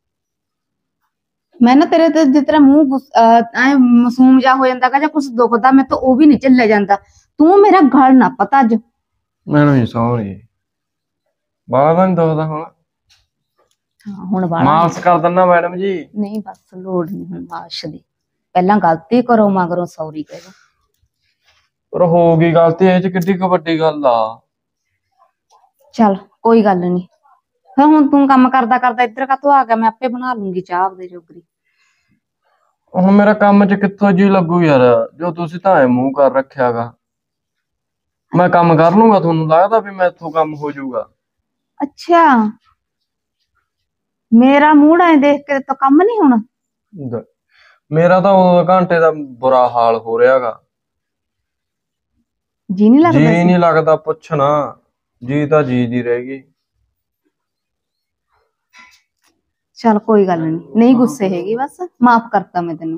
ਮੈਂ ਨਾ ਤੇਰੇ ਤੇ ਜਿਸ ਤਰ੍ਹਾਂ ਮੂੰਹ ਐ ਮਾਸੂਮ ਜਾ ਹੋ ਜਾਂਦਾ ਜਾਂ ਕੁਝ ਦੁਖਦਾ ਮੈਂ ਤਾਂ ਉਹ ਵੀ ਨਹੀਂ ਝੱਲਿਆ ਜਾਂਦਾ। ਤੂੰ ਮੇਰਾ ਗਲ ਨਾ ਪਤਾ ਅੱਜ।
ਮੈਡਮ ਜੀ ਸੌਰੀ। ਬਾਹਰ ਨਹੀਂ ਦੁਖਦਾ ਹੁਣ।
ਹਾਂ ਹੁਣ ਵਾਲਾ
ਮਾਫ ਕਰ ਦਿੰਦਾ ਮੈਡਮ ਜੀ।
ਨਹੀਂ ਬਸ ਲੋੜ ਨਹੀਂ ਹੁਣ ਮਾਸ਼ ਦੀ। ਪਹਿਲਾਂ ਗਲਤੀ ਕਰੋ ਮਗਰੋਂ ਸੌਰੀ ਕਹਿ।
ਪਰ ਹੋ ਗਈ ਗਲਤੀ ਇਹ ਚ ਕਿੱਡੀ ਕੁ ਵੱਡੀ ਗੱਲ ਆ।
ਚੱਲ ਕੋਈ ਗੱਲ ਨਹੀਂ। ਫਿਰ ਹੁਣ ਤੂੰ ਕੰਮ ਕਰਦਾ ਕਰਦਾ ਇੱਧਰ ਕਾਹਤੋਂ ਆ ਗਿਆ? ਮੈਂ ਆਪੇ ਬਣਾ ਲੂੰਗੀ ਚਾਹ ਆਪਦੇ ਜੋਗਰੀ।
ਹੁਣ ਮੇਰਾ ਕੰਮ ਚ ਕਿੱਥੋਂ ਜੀ ਲੱਗੂ ਯਾਰ ਜੋ ਤੁਸੀਂ ਤਾਂ ਐ ਮੂੰਹ ਕਰ ਰੱਖਿਆਗਾ। ਮੈਂ ਕੰਮ ਕਰ ਲੂੰਗਾ ਤੁਹਾਨੂੰ ਲੱਗਦਾ ਵੀ ਮੈਥੋਂ ਕੰਮ ਹੋ ਜਾਊਗਾ?
ਅੱਛਾ ਮੇਰਾ ਮੂਡ ਐ ਦੇਖ ਕੇ ਤਾਂ ਕੰਮ ਨਹੀਂ ਹੋਣਾ।
ਮੇਰਾ ਤਾਂ ਉਦੋਂ ਘੰਟੇ ਦਾ ਬੁਰਾ ਹਾਲ ਹੋ ਰਿਹਾਗਾ।
ਜੀ ਨਹੀਂ ਲੱਗਦਾ
ਜੀ ਨਹੀਂ ਲੱਗਦਾ ਪੁੱਛਣਾ। ਜੀ ਤਾਂ ਜੀ ਦੀ ਰਹਿ ਗਈ।
ਚੱਲ ਕੋਈ ਗੱਲ ਨਹੀਂ। ਨਹੀਂ ਗੁੱਸੇ ਹੈਗੀ ਬਸ ਮਾਫ ਕਰਤਾ ਮੈਂ ਤੈਨੂੰ।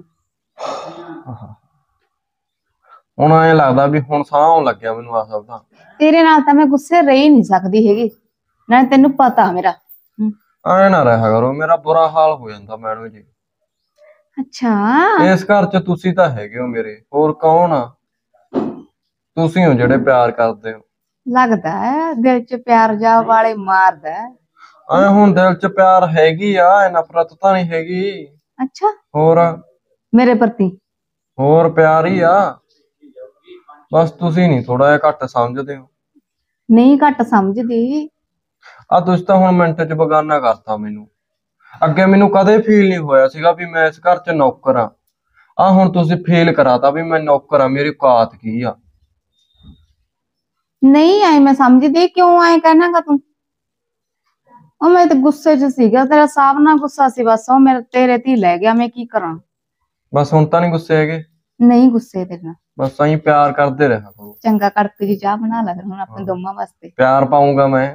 ਹੁਣ ਐਂ ਲੱਗਦਾ ਵੀ ਹੁਣ ਸਾਹ ਆਉਣ ਲੱਗਿਆ ਮੈਨੂੰ ਆ ਸਭ ਦਾ।
ਤੇਰੇ ਨਾਲ ਤਾਂ ਮੈਂ ਗੁੱਸੇ ਰਹੀ ਨਹੀਂ ਸਕਦੀ ਹੈਗੀ ਨਾ। ਤੈਨੂੰ ਪਤਾ ਮੇਰਾ।
ਐ ਨਾ ਰਿਹਾ ਕਰੋ ਮੇਰਾ ਬੁਰਾ ਹਾਲ ਹੋ ਜਾਂਦਾ ਮੈਡਮ ਜੀ।
ਅੱਛਾ
ਇਸ ਘਰ ਚ ਤੁਸੀਂ ਤਾਂ ਹੈਗੇ ਹੋ ਮੇਰੇ। ਹੋਰ ਕੌਣ ਆ? ਤੁਸੀਂ ਹੋ ਜਿਹੜੇ ਪਿਆਰ ਕਰਦੇ ਹੋ।
ਲੱਗਦਾ ਹੈ ਦਿਲ ਚ ਪਿਆਰ ਜਾ ਵਾਲੇ ਮਾਰਦਾ।
ਐ ਹੁਣ ਦਿਲ ਚ ਪਿਆਰ ਹੈਗੀ ਆ। ਇਹ ਨਫ਼ਰਤ ਤਾਂ ਨਹੀਂ ਹੈਗੀ।
ਅੱਛਾ
ਹੋਰ
ਮੇਰੇ ਪ੍ਰਤੀ
ਹੋਰ ਪਿਆਰ ਹੀ ਆ। ਬਸ ਤੁਸੀਂ ਨਹੀਂ ਥੋੜਾ ਜਿਹਾ ਘੱਟ ਸਮਝਦੇ ਹੋ।
ਨਹੀਂ ਘੱਟ ਸਮਝਦੀ।
ਆ ਤੁਸੀਂ ਤਾਂ ਹੁਣ ਮਿੰਟ 'ਚ ਬੇਗਾਨਾ ਕਰਤਾ ਮੈਨੂੰ। ਅੱਗੇ ਮੈਨੂੰ ਕਦੇ ਫੀਲ ਨਹੀਂ ਹੋਇਆ ਸੀਗਾ ਵੀ ਮੈਂ ਇਸ ਘਰ 'ਚ ਨੌਕਰ ਆ। ਆ ਹੁਣ ਤੁਸੀਂ ਫੀਲ ਕਰਾਤਾ ਵੀ ਮੈਂ ਨੌਕਰ ਆ, ਮੇਰੀ ਔਕਾਤ ਕੀ ਆ।
ਨਹੀਂ ਆਏ ਮੈਂ ਸਮਝਦੀ, ਕਿਉਂ ਆਏ ਕਹਿਣਾਗਾ ਤੂੰ? ਉਹ ਮੈਂ ਤੇ ਗੁੱਸੇ 'ਚ ਸੀਗਾ, ਤੇਰਾ ਸਾਹਬ ਨਾਲ ਗੁੱਸਾ ਸੀ ਬਸ। ਉਹ ਮੇਰੇ ਤੇਰੇ ਤੇ ਹੀ ਲੈ ਗਿਆ, ਮੈਂ ਕੀ ਕਰਾਂ।
ਬਸ ਹੁਣ ਤਾਂ ਨਹੀਂ ਗੁੱਸੇ ਹੈਗੇ?
ਨਹੀਂ ਗੁੱਸੇ ਤੇਰੇ ਨਾਲ।
ਬਸ ਐਂ ਪਿਆਰ ਕਰਦੇ ਰਿਹਾ ਕਰੋ।
ਚੰਗਾ ਕੜਕ ਜੀ ਚਾਹ ਬਣਾ ਲੈ ਫਿਰ ਹੁਣ ਆਪਣੇ ਦੋਵਾਂ ਵਾਸਤੇ।
ਪਿਆਰ ਪਾਉਂਗਾ ਮੈਂ।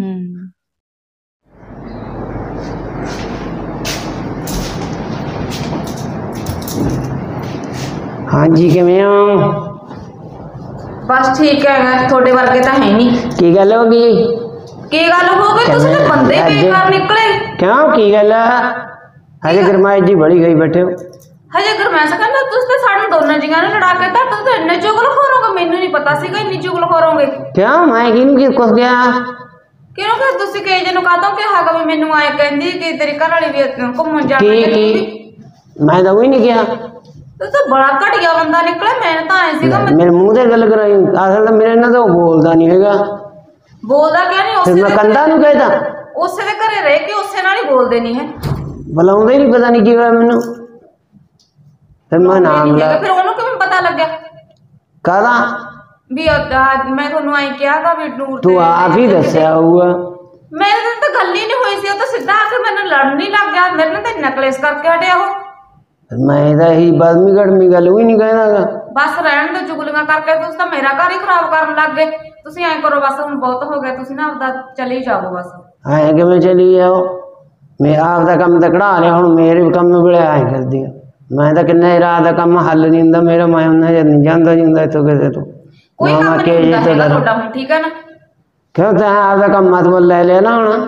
ਹਾਂਜੀ ਕਿਵੇਂ ਹੋ?
ਬਸ ਠੀਕ ਹੈ, ਤੁਹਾਡੇ ਵਰਗੇ ਤਾਂ ਹੈ ਨਹੀਂ।
ਕੀ ਗੱਲ ਹੋ ਗਈ?
ਕੀ ਗੱਲ ਹੋ ਗਈ? ਤੁਸੀਂ ਤਾਂ ਬੰਦੇ ਹੀ ਬੇਕਾਰ ਨਿਕਲੇ।
ਕਿਉਂ ਕੀ ਗੱਲ ਆ? ਹਜੇ ਗਰਮਾਇਸ਼ ਜੀ ਬੜੀ ਗਈ ਬੈਠੇ ਹੋ।
ਹਜੇ ਗਰਮੈਸ਼ ਕਹਿੰਦਾ ਤੁਸੀਂ ਤਾਂ ਸਾਨੂੰ ਦੋਨਾਂ ਜੀਆਂ ਨੂੰ ਲੜਾ ਕੇ ਤਾਂ ਤੁਸੀਂ ਇੰਨੇ ਚੁਗਲ ਖੋਰੋਗੇ। ਮੈਨੂੰ ਨਹੀਂ ਪਤਾ ਸੀਗਾ ਇੰਨੀ ਚੁਗਲ ਖੋਰੋਗੇ।
ਕਿਉਂ ਮੈਂ ਕਿਹਨੂੰ ਕੀ ਕੁਛ ਗਿਆ?
ਕਿਉਂ ਕਿ ਤੁਸੀਂ ਕਹੇ ਜਿਹਨੂੰ ਕਾਹਤੋਂ ਕਿਹਾਗਾ ਵੀ ਮੈਨੂੰ ਆਏ ਕਹਿੰਦੀ ਕਿ ਤੇਰੀ ਘਰ ਵਾਲੀ ਵੀ ਘੁੰਮਣ ਜਾਣਾ।
ਕੀ ਮੈਂ ਤਾਂ ਉਹੀ ਨਹੀਂ ਕਿਹਾ।
ਤੂੰ ਤਾਂ ਬੜਾ ਘਟੀਆ ਬੰਦਾ ਨਿਕਲਿਆ। ਮੈਂ ਤਾਂ ਆਏ ਸੀਗਾ
ਮੇਰੇ ਮੂੰਹ ਤੇ ਗੱਲ ਕਰਾਈ। ਅਸਲ ਤਾਂ ਮੇਰੇ ਨਾਲ ਤਾਂ ਉਹ ਬੋਲਦਾ ਨਹੀਂ ਹੈਗਾ।
ਬੋਲਦਾ ਕਿਉਂ ਨਹੀਂ?
ਫਿਰ ਮੈਂ ਕੰਦਾ ਨੂੰ ਕਹਿਦਾ
ਉਸੇ ਦੇ ਘਰੇ ਰਹਿ ਕੇ ਉਸੇ ਨਾਲ ਹੀ ਬੋਲਦੇ ਨਹੀਂ ਹੈ।
ਬੁਲਾਉਂਦਾ ਹੀ ਨਹੀਂ, ਪਤਾ ਨਹੀਂ ਕੀ ਹੋਇਆ ਮੈਨੂੰ। ਫਿਰ ਮੈਂ ਨਾਮ ਲਾ।
ਫਿਰ ਉਹਨੂੰ ਕਿਵੇਂ ਪਤਾ ਲੱਗਿਆ
ਕਾਹਦਾ?
ਵੀ ਮੈਂ ਤੁਹਾਨੂੰ ਆਈ ਕਿਹਾਗਾ ਵੀ ਨੂਰ
ਤੂੰ ਆਪ ਹੀ ਦੱਸਿਆ ਹੋਊਗਾ।
ਮੇਰੇ ਨਾਲ ਤਾਂ ਗੱਲ ਹੀ ਨਹੀਂ ਹੋਈ ਸੀ। ਉਹ ਤਾਂ ਸਿੱਧਾ ਆ ਕੇ ਮੈਨੂੰ ਲੜਨ ਹੀ ਲੱਗ ਗਿਆ। ਮੇਰੇ ਨਾਲ ਤਾਂ ਨਕਲੇਸ ਕਰਕੇ ਹਟਿਆ ਉਹ।
ਮੈਂ ਤਾਂ ਇਹੀ ਬਦਮੀ ਘੜਮੀ ਗੱਲ ਵੀ ਨਹੀਂ ਕਹਿਣਾਗਾ।
ਬਸ ਰਹਿਣ ਦੇ ਚੁਗਲੀਆਂ ਕਰਕੇ। ਤੁਸੀਂ ਤਾਂ ਮੇਰਾ ਘਰ ਹੀ ਖਰਾਬ ਕਰਨ ਲੱਗ ਗਏ। ਤੁਸੀਂ ਐਂ ਕਰੋ ਬਸ, ਹੁਣ ਬਹੁਤ ਹੋ ਗਿਆ। ਤੁਸੀਂ ਨਾ ਆਪਦਾ ਚਲੇ ਜਾਓ ਬਸ।
ਐਂ ਕਿਵੇਂ ਚਲੀ ਜਾਓ? ਮੈਂ ਆਪ ਦਾ ਕੰਮ ਤਾਂ ਕਢਾ ਲਿਆ, ਹੁਣ ਮੇਰੇ ਕੰਮ ਵੇਲੇ ਐਂ ਕਰਦੀ ਆ। ਮੈਂ ਤਾਂ ਕਿੰਨੇ ਰਾਤ ਦਾ ਕੰਮ ਹੱਲ ਨਹੀਂ ਹੁੰਦਾ ਮੇਰਾ। ਮੈਂ ਉਹਨਾਂ ਜਦ ਨਹੀਂ ਜਾਂਦਾ ਨਹੀਂ ਹੁੰਦਾ ਇੱਥੋਂ ਕਿਸੇ ਤੋਂ।
ਕੋਈ ਕੰਮ ਨਹੀਂ ਹੁੰਦਾ ਹੈਗਾ ਤੁਹਾਡਾ ਹੁਣ, ਠੀਕ ਹੈ ਨਾ?
ਕਿਉਂ ਤਾਂ ਆਪ ਦਾ ਕੰਮ ਮਤਲਬ ਲੈ ਲਿਆ ਨਾ ਹੁਣ।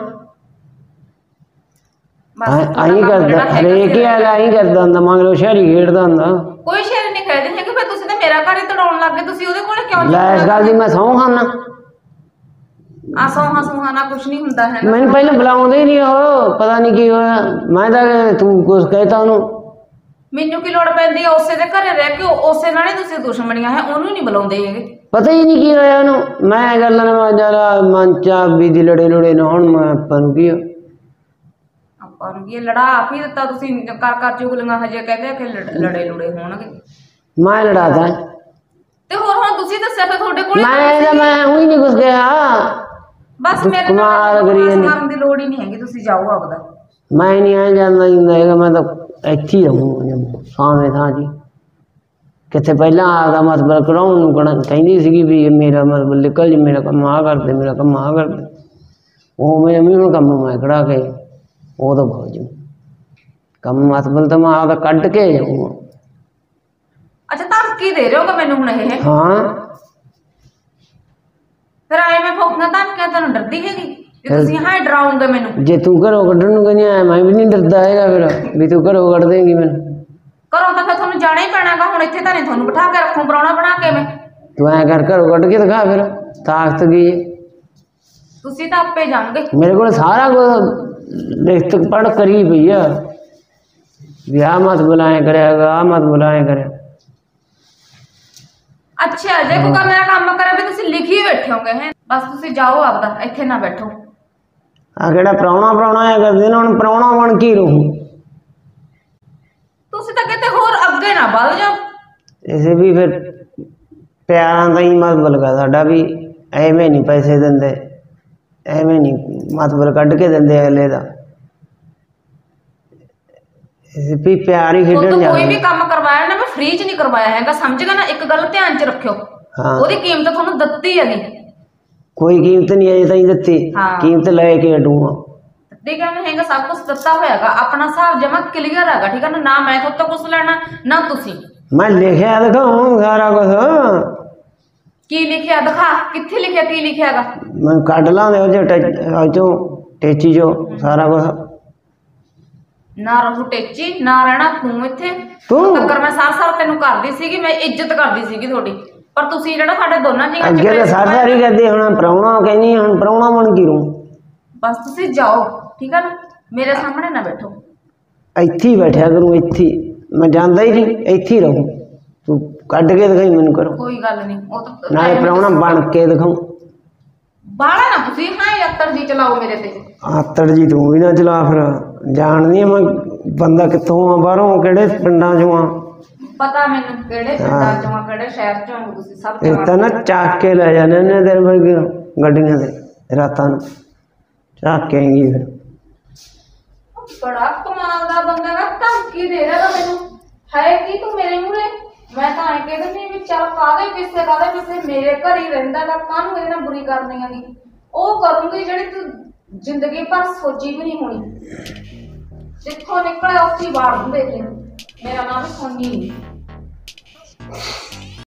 ਆਈ ਕਰਦਾ ਹਰੇਕ ਹੀ ਆਈ ਕਰਦਾ ਹੁੰਦਾ। ਮੰਗ ਲਓ ਸ਼ਹਿਰੀ ਖੇਡਦਾ ਹੁੰਦਾ।
ਕੋਈ ਸ਼ੇਰ ਨਹੀਂ ਖੇਡਦੇ ਹੈਗੇ। ਫਿਰ ਤੁਸੀਂ ਤਾਂ ਮੇਰਾ ਘਰ ਹੀ ਤੜਾਉਣ ਲੱਗ ਗਏ। ਤੁਸੀਂ ਉਹਦੇ ਕੋਲ ਕਿਉਂ
ਲੈ ਇਸ ਗੱਲ ਦੀ ਮੈਂ ਸਹੁੰ ਖਾਨਾ।
ਆ ਸੋਹਾ ਸੁਹਾਨਾ ਕੁਛ ਨਹੀਂ ਹੁੰਦਾ ਹੈ।
ਮੈਨੂੰ ਪਹਿਲਾਂ ਬੁਲਾਉਂਦੇ ਹੀ ਨਹੀਂ ਉਹ। ਪਤਾ ਨਹੀਂ ਕੀ ਹੋਇਆ। ਮੈਂ ਤਾਂ ਤੂੰ ਕੁਛ ਕਹਿਤਾ ਉਹਨੂੰ।
ਮੈਨੂੰ ਕੀ ਲੋੜ ਪੈਂਦੀ ਹੈ? ਉਸੇ ਦੇ ਘਰੇ ਰਹਿ ਕੇ ਉਸੇ ਨਾਲ ਹੀ ਤੁਸੀਂ ਦੁਸ਼ਮਣੀਆਂ ਹੈ। ਉਹਨੂੰ ਨਹੀਂ ਬੁਲਾਉਂਦੇ ਹੈਗੇ।
ਪਤਾ ਹੀ ਨਹੀਂ ਕੀ ਹੋਇਆ ਉਹਨੂੰ। ਮੈਂ ਗੱਲਾਂ ਨਾ ਜਰਾ ਮਨ ਚਾਬੀ ਦੀ ਲੜੇ ਲੁੜੇ ਨਾ ਹੁਣ ਮੈਂ ਆਪਾਂ ਨੂੰ ਕੀ
ਆਪਾਂ ਨੂੰ ਇਹ ਲੜਾ ਆਪ ਹੀ ਦਿੱਤਾ ਤੁਸੀਂ। ਕਰ ਚੁਗਲੀਆਂ ਹਜੇ ਕਹਿੰਦੇ ਕਿ ਲੜੇ ਲੁੜੇ ਹੋਣਗੇ।
ਮੈਂ ਲੜਾਤਾ
ਤੇ ਹੋਰ ਹੁਣ ਤੁਸੀਂ ਦੱਸਿਆ ਫਿਰ ਤੁਹਾਡੇ ਕੋਲ
ਮੈਂ ਉਹੀ ਨਹੀਂ ਕੁਛ ਕਿਹਾ।
ਬਸ ਮੇਰੇ
ਕਮਾਲ ਕਰੀ ਜਾਂਦੀ।
ਮਾਰਨ ਦੀ ਲੋੜ ਹੀ ਨਹੀਂ ਹੈਗੀ। ਤੁਸੀਂ ਜਾਓ ਆਪਦਾ।
ਮੈਂ ਨਹੀਂ ਆ ਜਾਂਦਾ ਜਿੰਦਾ ਹੈਗਾ। ਮੈਂ ਤਾਂ ਇੱਥੇ ਹੀ ਰਹੂੰ ਸਾਵੇਂ ਥਾਂ ਜੀ। ਕਿੱਥੇ ਪਹਿਲਾਂ ਆਪਦਾ ਮਤਲਬ ਕਢਾਉਣ ਨੂੰ ਕਹਿੰਦੀ ਸੀਗੀ ਵੀ ਮੇਰਾ ਮਤਲਬ ਨਿਕਲ ਜੀ, ਮੇਰਾ ਕੰਮ ਆਹ ਕਰਦੇ, ਮੇਰਾ ਕੰਮ ਆਹ ਕਰਦੇ। ਉਹ ਮੈਂ ਹੁਣ ਕੰਮ ਮੈਂ ਕਢਾ ਕੇ ਉਹ ਤਾਂ ਬਹੁਤ ਜੀ ਕੰਮ ਮਤਲਬ ਤਾਂ ਮੈਂ ਆਪਦਾ ਕੱਢ ਕੇ ਜਾਊਂਗਾ।
ਅੱਛਾ ਧਮਕੀ ਦੇ ਰਹੇ ਹੋ ਮੈਨੂੰ ਹੁਣ ਇਹ?
ਹਾਂ
ਫਿਰ ਆਏ ਮੈਂ ਫੋਕਣਾ ਧਮਕੀਆਂ ਤੁਹਾਨੂੰ ਡਰਦੀ ਹੈਗੀ ਕਿ ਤੁਸੀਂ ਹਾਂ ਡਰਾਉਂਗੇ ਮੈਨੂੰ?
ਜੇ ਤੂੰ ਘਰੋਂ ਕੱਢਣ ਨੂੰ ਕਹਿੰਦੀ ਆ ਮੈਂ ਵੀ ਨਹੀਂ ਡਰਦਾ ਹੈਗਾ ਫਿਰ ਵੀ ਤੂੰ ਘਰੋਂ ਕੱਢ ਦੇਂਗੀ ਮੈਨੂੰ।
ਘਰੋਂ ਤਾਂ ਫਿਰ ਤੁਹਾਨੂੰ ਜਾਣਾ ਹੀ ਪੈਣਾਗਾ। ਹੁਣ ਇੱਥੇ ਤਾਂ ਨਹੀਂ ਤੁਹਾਨੂੰ ਬਿਠਾ ਕੇ ਰੱਖੂ ਪਰਾਉਣਾ ਬਣਾ ਕੇ ਮੈਂ।
ਤੂੰ ਐਂ ਕਰ ਘਰੋਂ ਕੱਢ ਕੇ ਦਿਖਾ ਫਿਰ ਤਾਕਤ ਗਈ।
ਤੁਸੀਂ ਤਾਂ ਆਪੇ ਜਾਣਗੇ।
ਮੇਰੇ ਕੋਲ ਸਾਰਾ ਕੁਝ ਲਿਖਤ ਪੜ੍ਹ ਕਰੀ ਪਈ ਆ ਵੀ ਆਹ ਮਤ ਬੁਲਾਏ ਕਰਿਆਗਾ, ਆਹ ਮਤ ਬੁਲਾਏ ਕਰਿਆ।
ਅੱਛਾ ਜੇ ਕੋਈ ਮੇਰਾ ਕੰਮ ਕਰੇ ਵੀ ਤੁਸੀਂ ਲਿਖੀ ਬੈਠੇ ਹੋਗੇ ਹੈ। ਬਸ ਤੁਸੀਂ ਜਾਓ ਆਪਦਾ, ਇੱਥੇ ਨਾ ਬੈਠੋ।
ਆ ਕਿਹੜਾ ਪ੍ਰਾਹੁਣਾ ਆਇਆ ਕਰਦੇ ਨਾ। ਹੁਣ ਪ੍ਰਾਹੁਣਾ ਬਣ ਕੇ ਰਹੂ।
ਤੁਸੀਂ ਤਾਂ ਕਿਤੇ ਹੋਰ ਅੱਗੇ ਨਾ ਵੱਧ ਜਾਓ।
ਇਸੇ ਵੀ ਫਿਰ ਪਿਆਰਾਂ ਦਾ ਹੀ ਮਤਲਬ ਹੈ ਸਾਡਾ ਵੀ। ਐਵੇਂ ਨਹੀਂ ਪੈਸੇ ਦਿੰਦੇ, ਐਵੇਂ ਨਹੀਂ ਮਤਲਬ ਕੱਢ ਕੇ ਦਿੰਦੇ ਅਗਲੇ ਦਾ। ਵੀ ਪਿਆਰ ਹੀ ਖੇਡਣ
ਕੋਈ
ਜਾਂਦੇ।
ਵੀ ਕੰਮ ਕਰਵਾਇਆ ਨਾ ਮੈਂ ਫ੍ਰੀ ਚ ਨਹੀਂ ਕਰਵਾਇਆ ਹੈਗਾ। ਸਮਝ ਗਏ ਨਾ? ਇੱਕ ਗੱਲ ਧਿਆਨ ਚ ਰੱਖਿਓ। ਉਹਦੀ ਕੀਮਤ ਤੁਹਾਨੂੰ ਦਿੱਤੀ ਹੈਗੀ।
ਕੋਈ ਕੀਮਤ ਨਹੀਂ ਅਜੇ ਤਾਈਂ ਦਿੱਤੀ। ਕੀਮਤ ਲੈ ਕੇ ਹਟੂਗਾ।
ਠੀਕ ਹੈ ਹੈਗਾ ਸਭ ਕੁਝ ਦਿੱਤਾ ਹੋਇਆਗਾ। ਆਪਣਾ ਹਿਸਾਬ ਜਮਾ ਕਲੀਅਰ ਹੈਗਾ। ਠੀਕ ਹੈ ਨਾ? ਮੈਂ ਤੁਹਾਡੇ ਤੋਂ ਕੁਝ ਲੈਣਾ ਨਾ ਤੁਸੀਂ।
ਮੈਂ ਲਿਖਿਆ ਦਿਖਾਉਂ ਸਾਰਾ ਕੁਝ।
ਕੀ ਲਿਖਿਆ ਦਿਖਾ? ਕਿੱਥੇ ਲਿਖਿਆ? ਕੀ ਲਿਖਿਆ ਹੈਗਾ?
ਮੈਂ ਕੱਢ ਲਾਂਗੇ ਉਹ ਚੋਂ ਟੇਚੀ ਚੋਂ ਸਾਰਾ ਕੁਝ।
ਨਾ ਰਹੂ ਟੇਚੀ ਨਾ ਰਹਿਣਾ ਤੂੰ ਇੱਥੇ।
ਤੂੰ
ਟੱਕਰ ਮੈਂ ਸਾਰ ਤੈਨੂੰ ਕਰਦੀ ਸੀਗੀ। ਮੈਂ ਇੱਜ਼ਤ ਕਰਦੀ ਸੀਗੀ ਤੁਹਾਡੀ। ਪਰ ਤੁਸੀਂ ਜਿਹੜਾ ਸਾਡੇ ਦੋਨਾਂ ਜੀ
ਅੱਗੇ ਤਾਂ ਸਾਰੀ ਕਰਦੇ। ਹੁਣ ਪ੍ਰਾਹੁਣਾ ਕਹਿੰਦੀ ਹੁਣ ਪ੍ਰਾਹੁਣਾ ਬਣ ਕੇ ਰਹੂੰ।
ਬਸ ਤੁਸੀਂ ਜਾਓ ਠੀਕ ਹੈ ਨਾ? ਮੇਰੇ ਸਾਹਮਣੇ ਨਾ ਬੈਠੋ।
ਇੱਥੇ ਹੀ ਬੈਠਿਆ ਕਰੂੰ। ਇੱਥੇ ਮੈਂ ਜਾਂਦਾ ਹੀ ਨਹੀਂ। ਇੱਥੇ ਹੀ ਰਹੂੰ। ਤੂੰ ਕੱਢ ਕੇ ਦਿਖਾਈ ਮੈਨੂੰ ਕਰੋ,
ਕੋਈ ਗੱਲ ਨਹੀਂ, ਉਹ ਤਾਂ
ਨਾਲੇ ਪ੍ਰਾਹੁਣਾ ਬਣ ਕੇ ਦਿਖਾਉ।
ਬਾਹਲਾ ਨਾ ਤੁਸੀਂ ਹਾਂ ਯਾਤਰ ਜੀ ਚਲਾਓ ਮੇਰੇ ਤੇ।
ਆਤੜ ਜੀ ਤੂੰ ਵੀ ਨਾ ਚਲਾ, ਫਿਰ ਜਾਣਦੀ ਆ ਮੈਂ ਬੰਦਾ ਕਿੱਥੋਂ ਆ, ਬਾਹਰੋਂ ਕਿਹੜੇ ਪਿੰਡਾਂ ਚੋਂ ਆ।
ਪਤਾ ਮੈਨੂੰ ਕਿਹੜੇ ਪਿੰਡਾਂ ਚੋਂ ਆ, ਕਿਹੜੇ ਸ਼ਹਿਰ ਚੋਂ ਆ, ਤੁਸੀਂ ਸਭ
ਇਹ ਤਾਂ ਨਾ ਚੱਕ ਕੇ ਲੈ ਜਾਂਦੇ ਨੇ ਤੇਰੇ ਵਰਗੇ ਗੱਡੀਆਂ ਤੇ ਰਾਤਾਂ ਨੂੰ ਚੱਕ ਕੇ ਆਏਗੀ। ਫਿਰ
ਬੜਾ ਕਮਾਲ ਦਾ ਬੰਦਾ ਨਾ, ਧਮਕੀ ਦੇ ਰਿਹਾ ਮੈਨੂੰ, ਹੈ ਕੀ ਤੂੰ ਮੇਰੇ ਮੂਹਰੇ। ਮੈਂ ਤਾਂ ਐਂ ਕਹਿੰਦੀ ਨਹੀਂ ਵੀ ਚੱਲ ਕਾਹਦੇ ਪਿੱਛੇ ਮੇਰੇ ਘਰ ਹੀ ਰਹਿੰਦਾ ਗਾ, ਕਾਹਨੂੰ ਇਹਦੇ ਨਾਲ ਬੁਰੀ ਕਰਨੀ ਆਗੀ। ਉਹ ਕਰੂੰਗੀ ਜਿਹੜੀ ਤੂੰ ਜ਼ਿੰਦਗੀ ਭਰ ਸੋਚੀ ਵੀ ਨਹੀਂ ਹੋਣੀ। ਜਿੱਥੋਂ ਨਿਕਲਿਆ ਉੱਥੇ ਹੀ ਵਾੜ ਦੂੰ, ਦੇਖ ਲਈ ਮੇਰਾ ਨਾਮ ਸੁਣਨੀ ਨਹੀਂ।